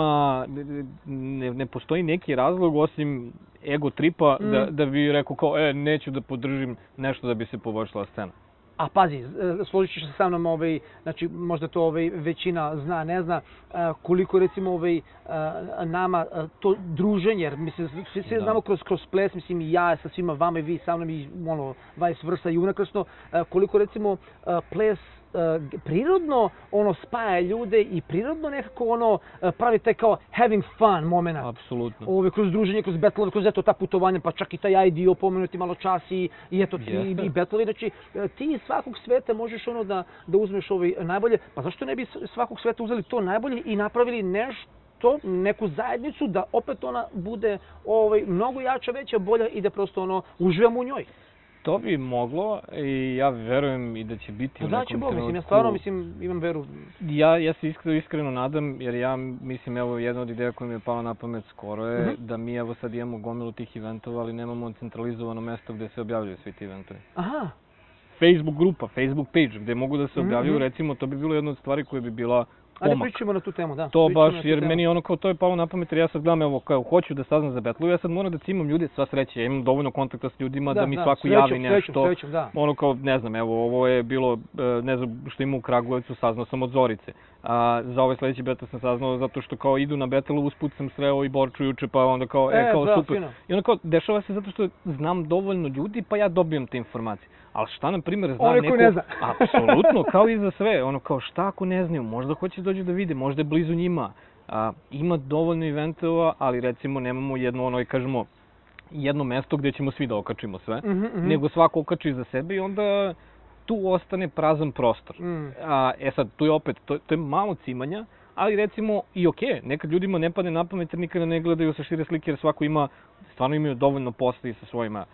ne postoji neki razlog osim ego tripa da bi rekao kao, neću da podržim nešto da bi se poboljšala scena. A pazi, složit ćeš se sa mnom, znači možda to većina zna, ne zna, koliko recimo nama to druženje, jer mislim, svi znamo kroz ples, mislim i ja sa svima vama i vi sa mnom i ono, vice versa i unakrsno, koliko recimo ples prirodno spaja ljude i prirodno nekako pravi taj kao having fun moment. Apsolutno. Kroz druženje, kroz betlove, kroz eto ta putovanja, pa čak i taj IDO pomenuti malo čas i eto i betlovi. Znači ti iz svakog sveta možeš da uzmeš najbolje, pa zašto ne bi svakog sveta uzeli to najbolje i napravili nešto, neku zajednicu da opet ona bude mnogo jača, veća, bolja i da prosto uživamo u njoj. To bi moglo i ja verujem i da će biti u nekom trenutku. Mislim, ja stvarno imam veru. Ja se iskreno nadam, jer ja mislim, evo, jedna od ideja koja mi je pala na pamet skoro je da mi evo sad imamo gomilu tih eventova, ali nemamo centralizovano mesto gde se objavljuju svi ti eventovi. Aha. Facebook grupa, Facebook page gde mogu da se objavljuju, recimo, to bi bilo jedna od stvari koja bi bila Ajde pričamo na tu temu, da. To baš, jer meni ono kao to je palo na pamet, jer ja sad gledam, evo, kao hoću da saznam za betlu, ja sad moram da cimam ljude, sva sreće, ja imam dovoljno kontakta s ljudima da mi svako javi nešto. Ono kao, ne znam, evo, ovo je bilo, ne znam što ima u Kragujevcu, saznao sam od Zorice. Za ovaj sledeći betel sam saznao zato što kao idu na betel, usput sam sreo i Borču juče, pa onda kao, super. I onda kao, dešava se zato što znam dovoljno ljudi, pa ja dobijem te informacije. Ali šta, na primjer, zna neko... ne zna. Apsolutno, kao i za sve. Ono kao, šta ako ne znaju, možda hoće da dođu da vide, možda je blizu njima. Ima dovoljno eventova, ali recimo nemamo jedno mesto gdje ćemo svi da okačimo sve, nego svako okači za sebe i onda tu ostane prazan prostor. Sad, tu je opet, to je malo cimanja, ali recimo i okej, nekad ljudima ne padne na pamet jer nikada ne gledaju sa šire slike jer svako stvarno imaju dovoljno posla i sa svojima.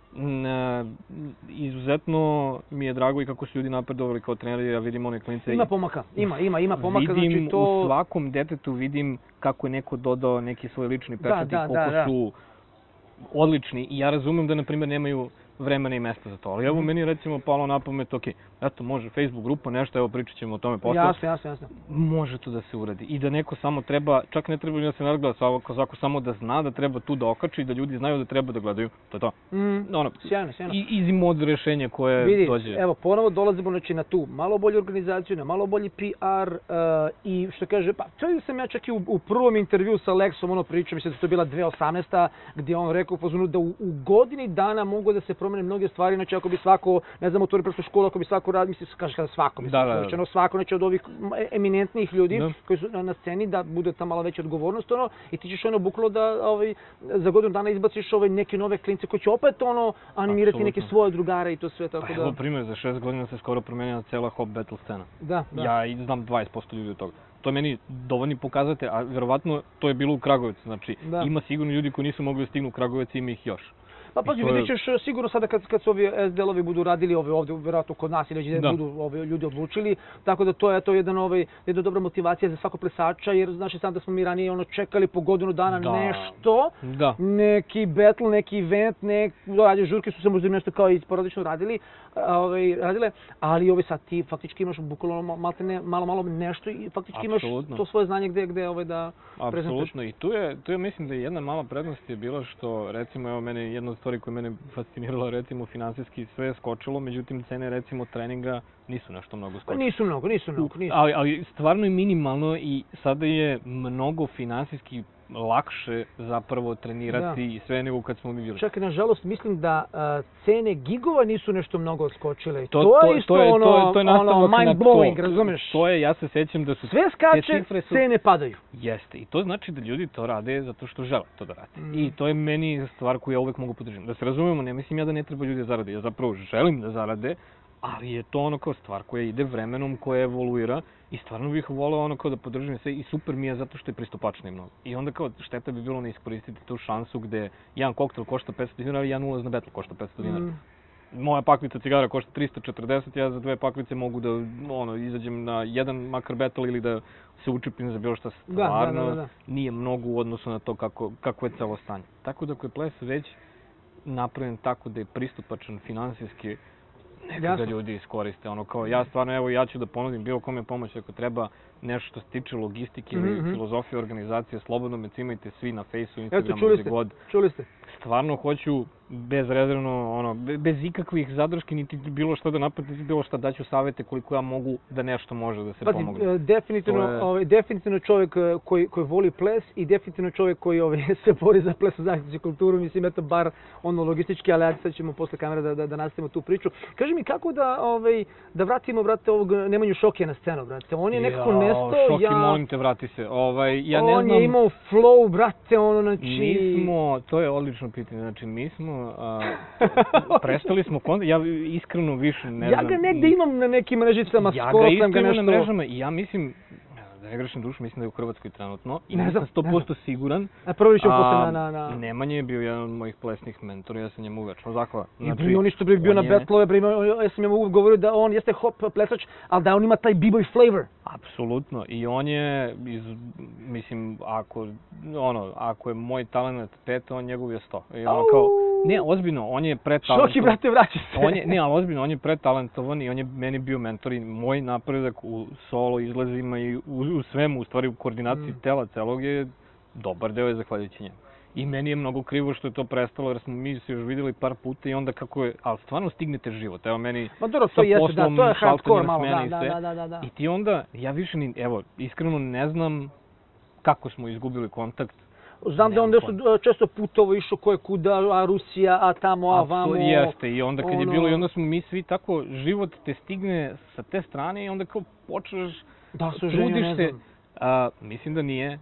Izuzetno mi je drago i kako su ljudi napredovali kao treneri, ja vidim one klince. Ima pomaka, ima pomaka. Vidim u svakom detetu, vidim kako je neko dodao neki svoj lični pečat i koliko su odlični. I ja razumem da, na primjer, nemaju vremena i mesta za to. Ali evo meni recimo palo na pamet, eto može Facebook grupa, nešto, evo pričat ćemo o tome posle. Jasno. Može to da se uradi. I da neko samo treba, čak ne treba da se nadgleda, svako samo da zna da treba tu da okači i da ljudi znaju da treba da gledaju. To je to. Sjajno. Easy mod rešenje koje dođe. Evo, ponovo dolazimo na tu malo bolju organizaciju, na malo bolji PR i što kaže, pa to sam ja čak i u prvom intervju sa Aleksom pričao, mislim da to je bila 2018. gdje on rekao da u godini dana mogu da se promene mnoge stvari, znači ako bi svako, ne znam, otvori prosto školu, ako bi svako radi, mislim, kaže kada svako, mislim, svako, znači od ovih eminentnih ljudi koji su na sceni, da bude ta malo veća odgovornost, i ti ćeš bukvalno da za godinu dana izbaciš neke nove klince koji će opet animirati neke svoje drugare i to sve, tako da... Evo primjer, za 6 godina se skoro promenila cela hop battle scena. Da. Ja znam 20% ljudi od toga. To je meni dovoljni pokazatelj, a verovatno to je bilo u Kragujevcu, znači ima sigurno ljudi koji nisu mogli da stignu u Kragujevac, ima ih još. Pa pazi, vidjet ćeš sigurno sada kad se ovi SDL-ovi budu radili ovdje, vjerojatno kod nas ili gdje budu ljudi odlučili, tako da to je jedna dobra motivacija za svakog plesača, jer znači sam da smo mi ranije čekali po godinu dana nešto, neki battle, neki event, žurke su se možda nešto kao i porodično radile, ali sad ti faktički imaš bukvalno malo nešto i faktički imaš to svoje znanje gdje da prezentuješ. Apsolutno, i tu je mislim da je jedna mala prednost je bila što, recimo, evo mene jedna od stvari koja mene fascinirala, recimo, finansijski sve je skočilo, međutim, cene, recimo, treninga nisu nešto mnogo skočile. Nisu mnogo. Ali stvarno je minimalno i sada je mnogo finansijski lakše zapravo trenirati i sve nego kad smo mi bili. Čak i nažalost mislim da cene gigova nisu nešto mnogo skočile. To je isto ono mind blowing, razumeš? To je, ja se sećam da su sve skače, cene padaju. Jeste, i to znači da ljudi to rade zato što žele to da rade. I to je meni stvar koju ja uvek mogu podržati. Da se razumemo, ne mislim ja da ne treba ljudi da zarade, ja zapravo želim da zarade, ali je to ono kao stvar koja ide vremenom, koja evoluira i stvarno bih voleo ono kao da podržim sve i super mi je zato što je pristupačno i mnogo. I onda kao šteta bi bilo ne iskoristiti tu šansu gde jedan koktel košta 500 dinara i jedan ulaz na Battle košta 500 dinara. Moja pakvica cigara košta 340, ja za 2 pakvice mogu da izađem na jedan makar Battle ili da se učepim za bilo šta stvarno nije mnogo u odnosu na to kako je celo stanje. Tako da ako je ples već napravljen tako da je pristupačan finansijski, neka da ljudi iskoriste. Ono kao ja stvarno, evo ja ću da ponudim bilo kome pomoć ako treba nešto što se tiče logistike ili filozofije organizacije, slobodno me cimajte svi na Fejsu, Instagramu, gde god. Čuli ste. Stvarno hoću bezrezervno, bez ikakvih zadrški, niti bilo šta da napravim, niti bilo šta daću savete koliko ja mogu da nešto može da se pomogne. Definitivno čovjek koji voli ples i definitivno čovjek koji se bori za ples, zaštitu kulturu, mislim, eto bar logistički, ali sad ćemo posle kamere da nastavimo tu priču. Kaži mi kako da vratimo, brate, ovog Nemanju Šokija na scenu, brate. On je nekako nestao. Šoki, molim te, vrati se. On je imao flow, brate, znači... To je odlično pitanje, znači mi smo prestali smo ja iskreno više ne znam. Ja ga negde imam na nekim mrežicama, skoro sam ga nešto... Ja ga isto imam na mrežama i ja mislim, da ne grešim dušu, mislim da je u Hrvatskoj trenutno i nisam 100% siguran. Prvo ćemo posle na... Nemanja je bio jedan od mojih plesnih mentora, ja sam njemu večno zahvala. I on isto bio na battlove, ja sam njemu govorio da on jeste hop plesač, ali da on ima taj b-boy flavor. Apsolutno. I on je, mislim, ako je moj talent 5, on njegov je 100. I ono kao, ne, ozbiljno, on je pretalentovan. Šoki, brate, vraća se. Ne, ali ozbiljno, on je pretalentovan i on je meni bio mentor i moj napredak u solo izlazima i u svemu, u stvari u koordinaciji tela celog je dobar deo je zahvaljujući njemu. I meni je mnogo krivo što je to prestalo jer smo mi se još vidjeli par puta i onda kako je, ali stvarno stignete život. Evo meni sa poslom, šaltanjem na smene i sve. I ti onda, ja više iskreno ne znam kako smo izgubili kontakt. Znam da onda su često putovo išao koje kuda, a Rusija, a tamo, a vamo. Jeste, i onda kad je bilo, i onda smo mi svi tako, život te stigne sa te strane i onda kao počneš, trudiš se. Mislim da nije,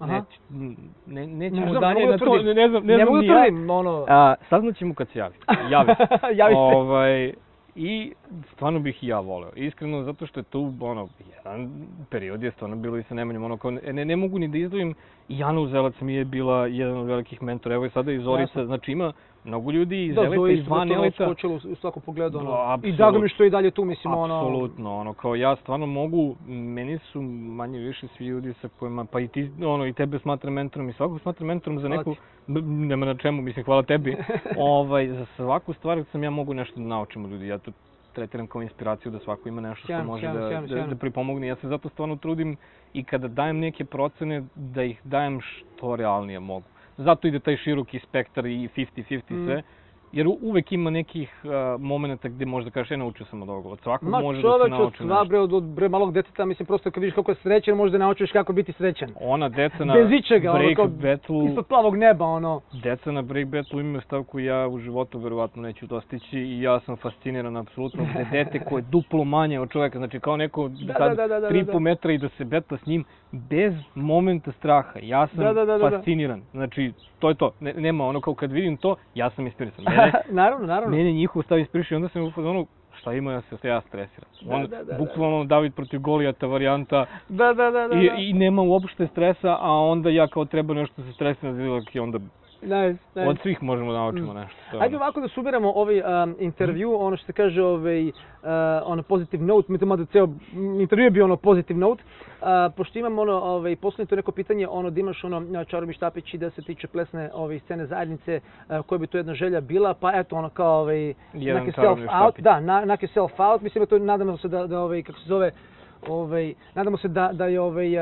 nećemo dalje na to, ne mogu da tvrdim, saznaćemo kad se javi, javi se. I stvarno bih i ja voleo, iskreno, zato što je tu, jedan period je stvarno bilo i sa Nemanjom, ne mogu ni da izdvojim, Jana Uzelac mi je bila jedan od velikih mentora, evo i sada i Zorica, znači ima mnogo ljudi iz Elita i van Elita. Da, skočilo u svakom pogledu, i drago mi što je i dalje tu, mislim, Apsolutno, kao ja stvarno mogu, meni su manje više svi ljudi sa kojima, pa i ti, i tebe smatram mentorom i svakog smatram mentorom za neku, nema na čemu, mislim, hvala tebi, za svaku stvar sam ja mogu nešto da naučim od ljudi, ja to tretiram kao inspiraciju da svako ima nešto što može da pripomogne. Ja se zato stvarno trudim i kada dajem neke procene da ih dajem što realnije mogu. Zato ide taj široki spektar i 50-50 sve. Jer uvek ima nekih momenta gde možda kažeš, naučio sam od ovoga. Od svakog može da se nauči nešto. Od malog deteta, mislim, prosto kad vidiš kako je srećan, možda naučiš kako biti srećan. Ona deca na Break Battle... Ispod plavog neba, Deca na Break Battle imaju stav koju ja u životu verovatno neću dostići i ja sam fasciniran apsolutno gde dete koje je duplo manje od čoveka, znači kao neko 3,5 metra i da se betla s njim bez momenta straha. Ja sam fasciniran. Znači, to je to. Nema kao kad vidim to, ja sam inspirisan. Naravno. Mene njihov stav ispriši, onda sam u fazonu, šta ima ja stresiram. Bukvalno David protiv Golijata varijanta. I nema uopšte stresa, a onda ja kao treba nešto se stresiram i onda od svih možemo da naučimo nešto. Ajde ovako da suberamo ovaj intervju, ono što se kaže positive note, mi to mada ceo intervju je bio positive note, pošto imam poslednje to neko pitanje, da imaš čarobni štapić i da se tiče plesne scene zajednice, koja bi to jedna želja bila, pa eto kao neke self-out, neke self-out, mislim da nadamo se da kako se zove, nadamo se da je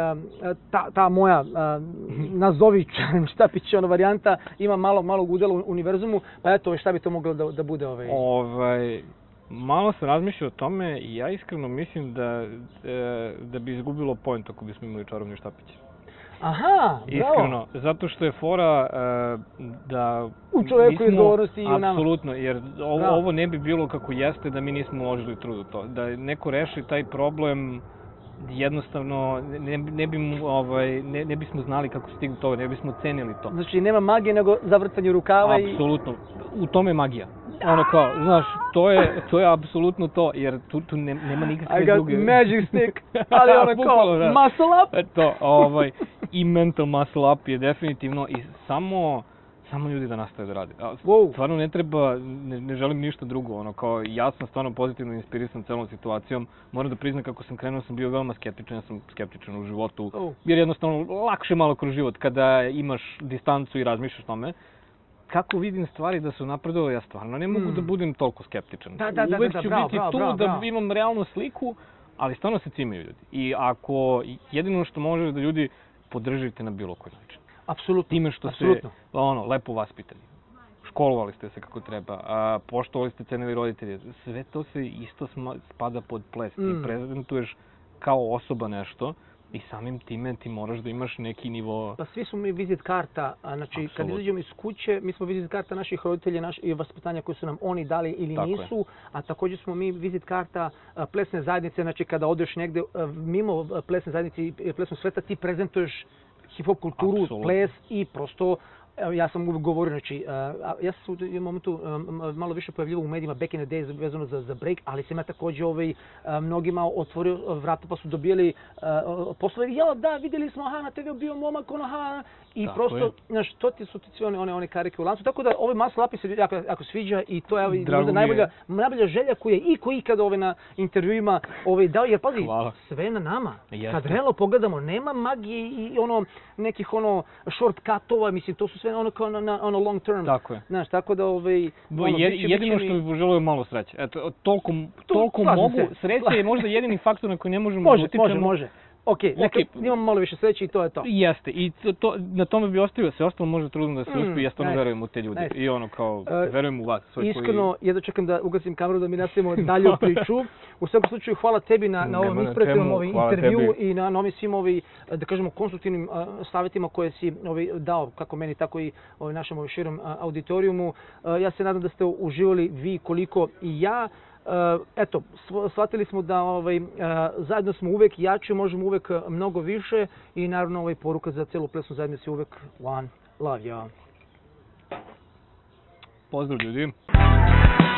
ta moja nazovi štapić varijanta ima malog udela u univerzumu, pa eto šta bi to moglo da bude? Malo sam razmišljao o tome i ja iskreno mislim da bi izgubilo point ako bismo imali čarobni štapić. Aha, bravo. Iskreno, zato što je fora da... U čoveku je odgovornosti i u nama. Apsolutno, jer ovo ne bi bilo kako jeste da mi nismo uložili trud u to. Da neko reši taj problem, jednostavno ne bismo znali kako stignu toga, ne bismo cenili to. Znači nema magije nego zavrtanje rukava i... Apsolutno, u tome je magija. Ono kao, znaš, to je apsolutno to, jer tu nema nikakve druge... I got magic stick, ali ono kao, muscle up? I mental muscle up je definitivno i samo ljudi da nastave da rade. Stvarno ne treba, ne želim ništa drugo, ono kao, ja sam stvarno pozitivno inspirisan celom situacijom. Moram da priznam kako sam krenuo, sam bio veoma skeptičan, ja sam skeptičan u životu, jer jednostavno lakše malo kroz život kada imaš distancu i razmišljaš tome. Kako vidim stvari da su napredovali, ja stvarno ne mogu da budem toliko skeptičan. Uvek ću biti tu da imam realnu sliku, ali stvarno se cimaju ljudi. I ako jedino što može da ljudi podržite na bilo koji način. Apsolutno. Time što ste lepo vaspitani. Školovali ste se kako treba, poštovali ste cenili roditelje. Sve to se isto spada pod ples. Ti prezentuješ kao osoba nešto. I samim time ti moraš da imaš neki nivo... Pa svi smo mi vizit karta, znači kad izađemo iz kuće, mi smo vizit karta naših roditelja i vaspitanja koje su nam oni dali ili nisu, a također smo mi vizit karta plesne zajednice, znači kada odeš negde mimo plesne zajednice i plesnog sveta, ti prezentuješ hip-hop kulturu, ples i prosto... Evo, ja sam uvijek govorio, znači, ja sam se u jednom momentu malo više pojavljivao u medijima back in the days vezano za break, ali sam ja također mnogima otvorio vrata pa su dobijali poslove. Ja, da, vidjeli smo, aha, na TV bio momak, ono, aha, i prosto, znaš, to ti su sve one karike u lancu. Tako da ovaj muscle up se jako sviđa i to je možda najbolja želja koju je iko ikad na intervjuima dao, jer pazi, sve na nama. Kad realno pogledamo, nema magije i nekih short cutova, mislim, to su sve ono long term. Tako je. Znaš, tako da jedino što bih poželio je malo sreće. Eto, toliko mogu. Sreća je možda jedini faktor na koji ne možemo da utičemo. Može. Imamo malo više sreće i to je to. Jeste, i na tome bi ostavio, sve ostalo može trudno da se uspije, ja stvarno verujem u te ljude. I ono kao, verujem u vas. Iskreno, jedno čekam da ugasim kameru da mi nastavimo dalju priču. U svakom slučaju, hvala tebi na ovom inspirativnom intervju i na ovim svim da kažemo, konstruktivnim savjetima koje si dao, kako meni, tako i našem širom auditorijumu. Ja se nadam da ste uživali vi koliko i ja. Eto, shvatili smo da zajedno smo uvek jači, možemo uvek mnogo više i naravno poruka za celu plesnu zajednicu je uvek one love, ja. Pozdrav ljudi.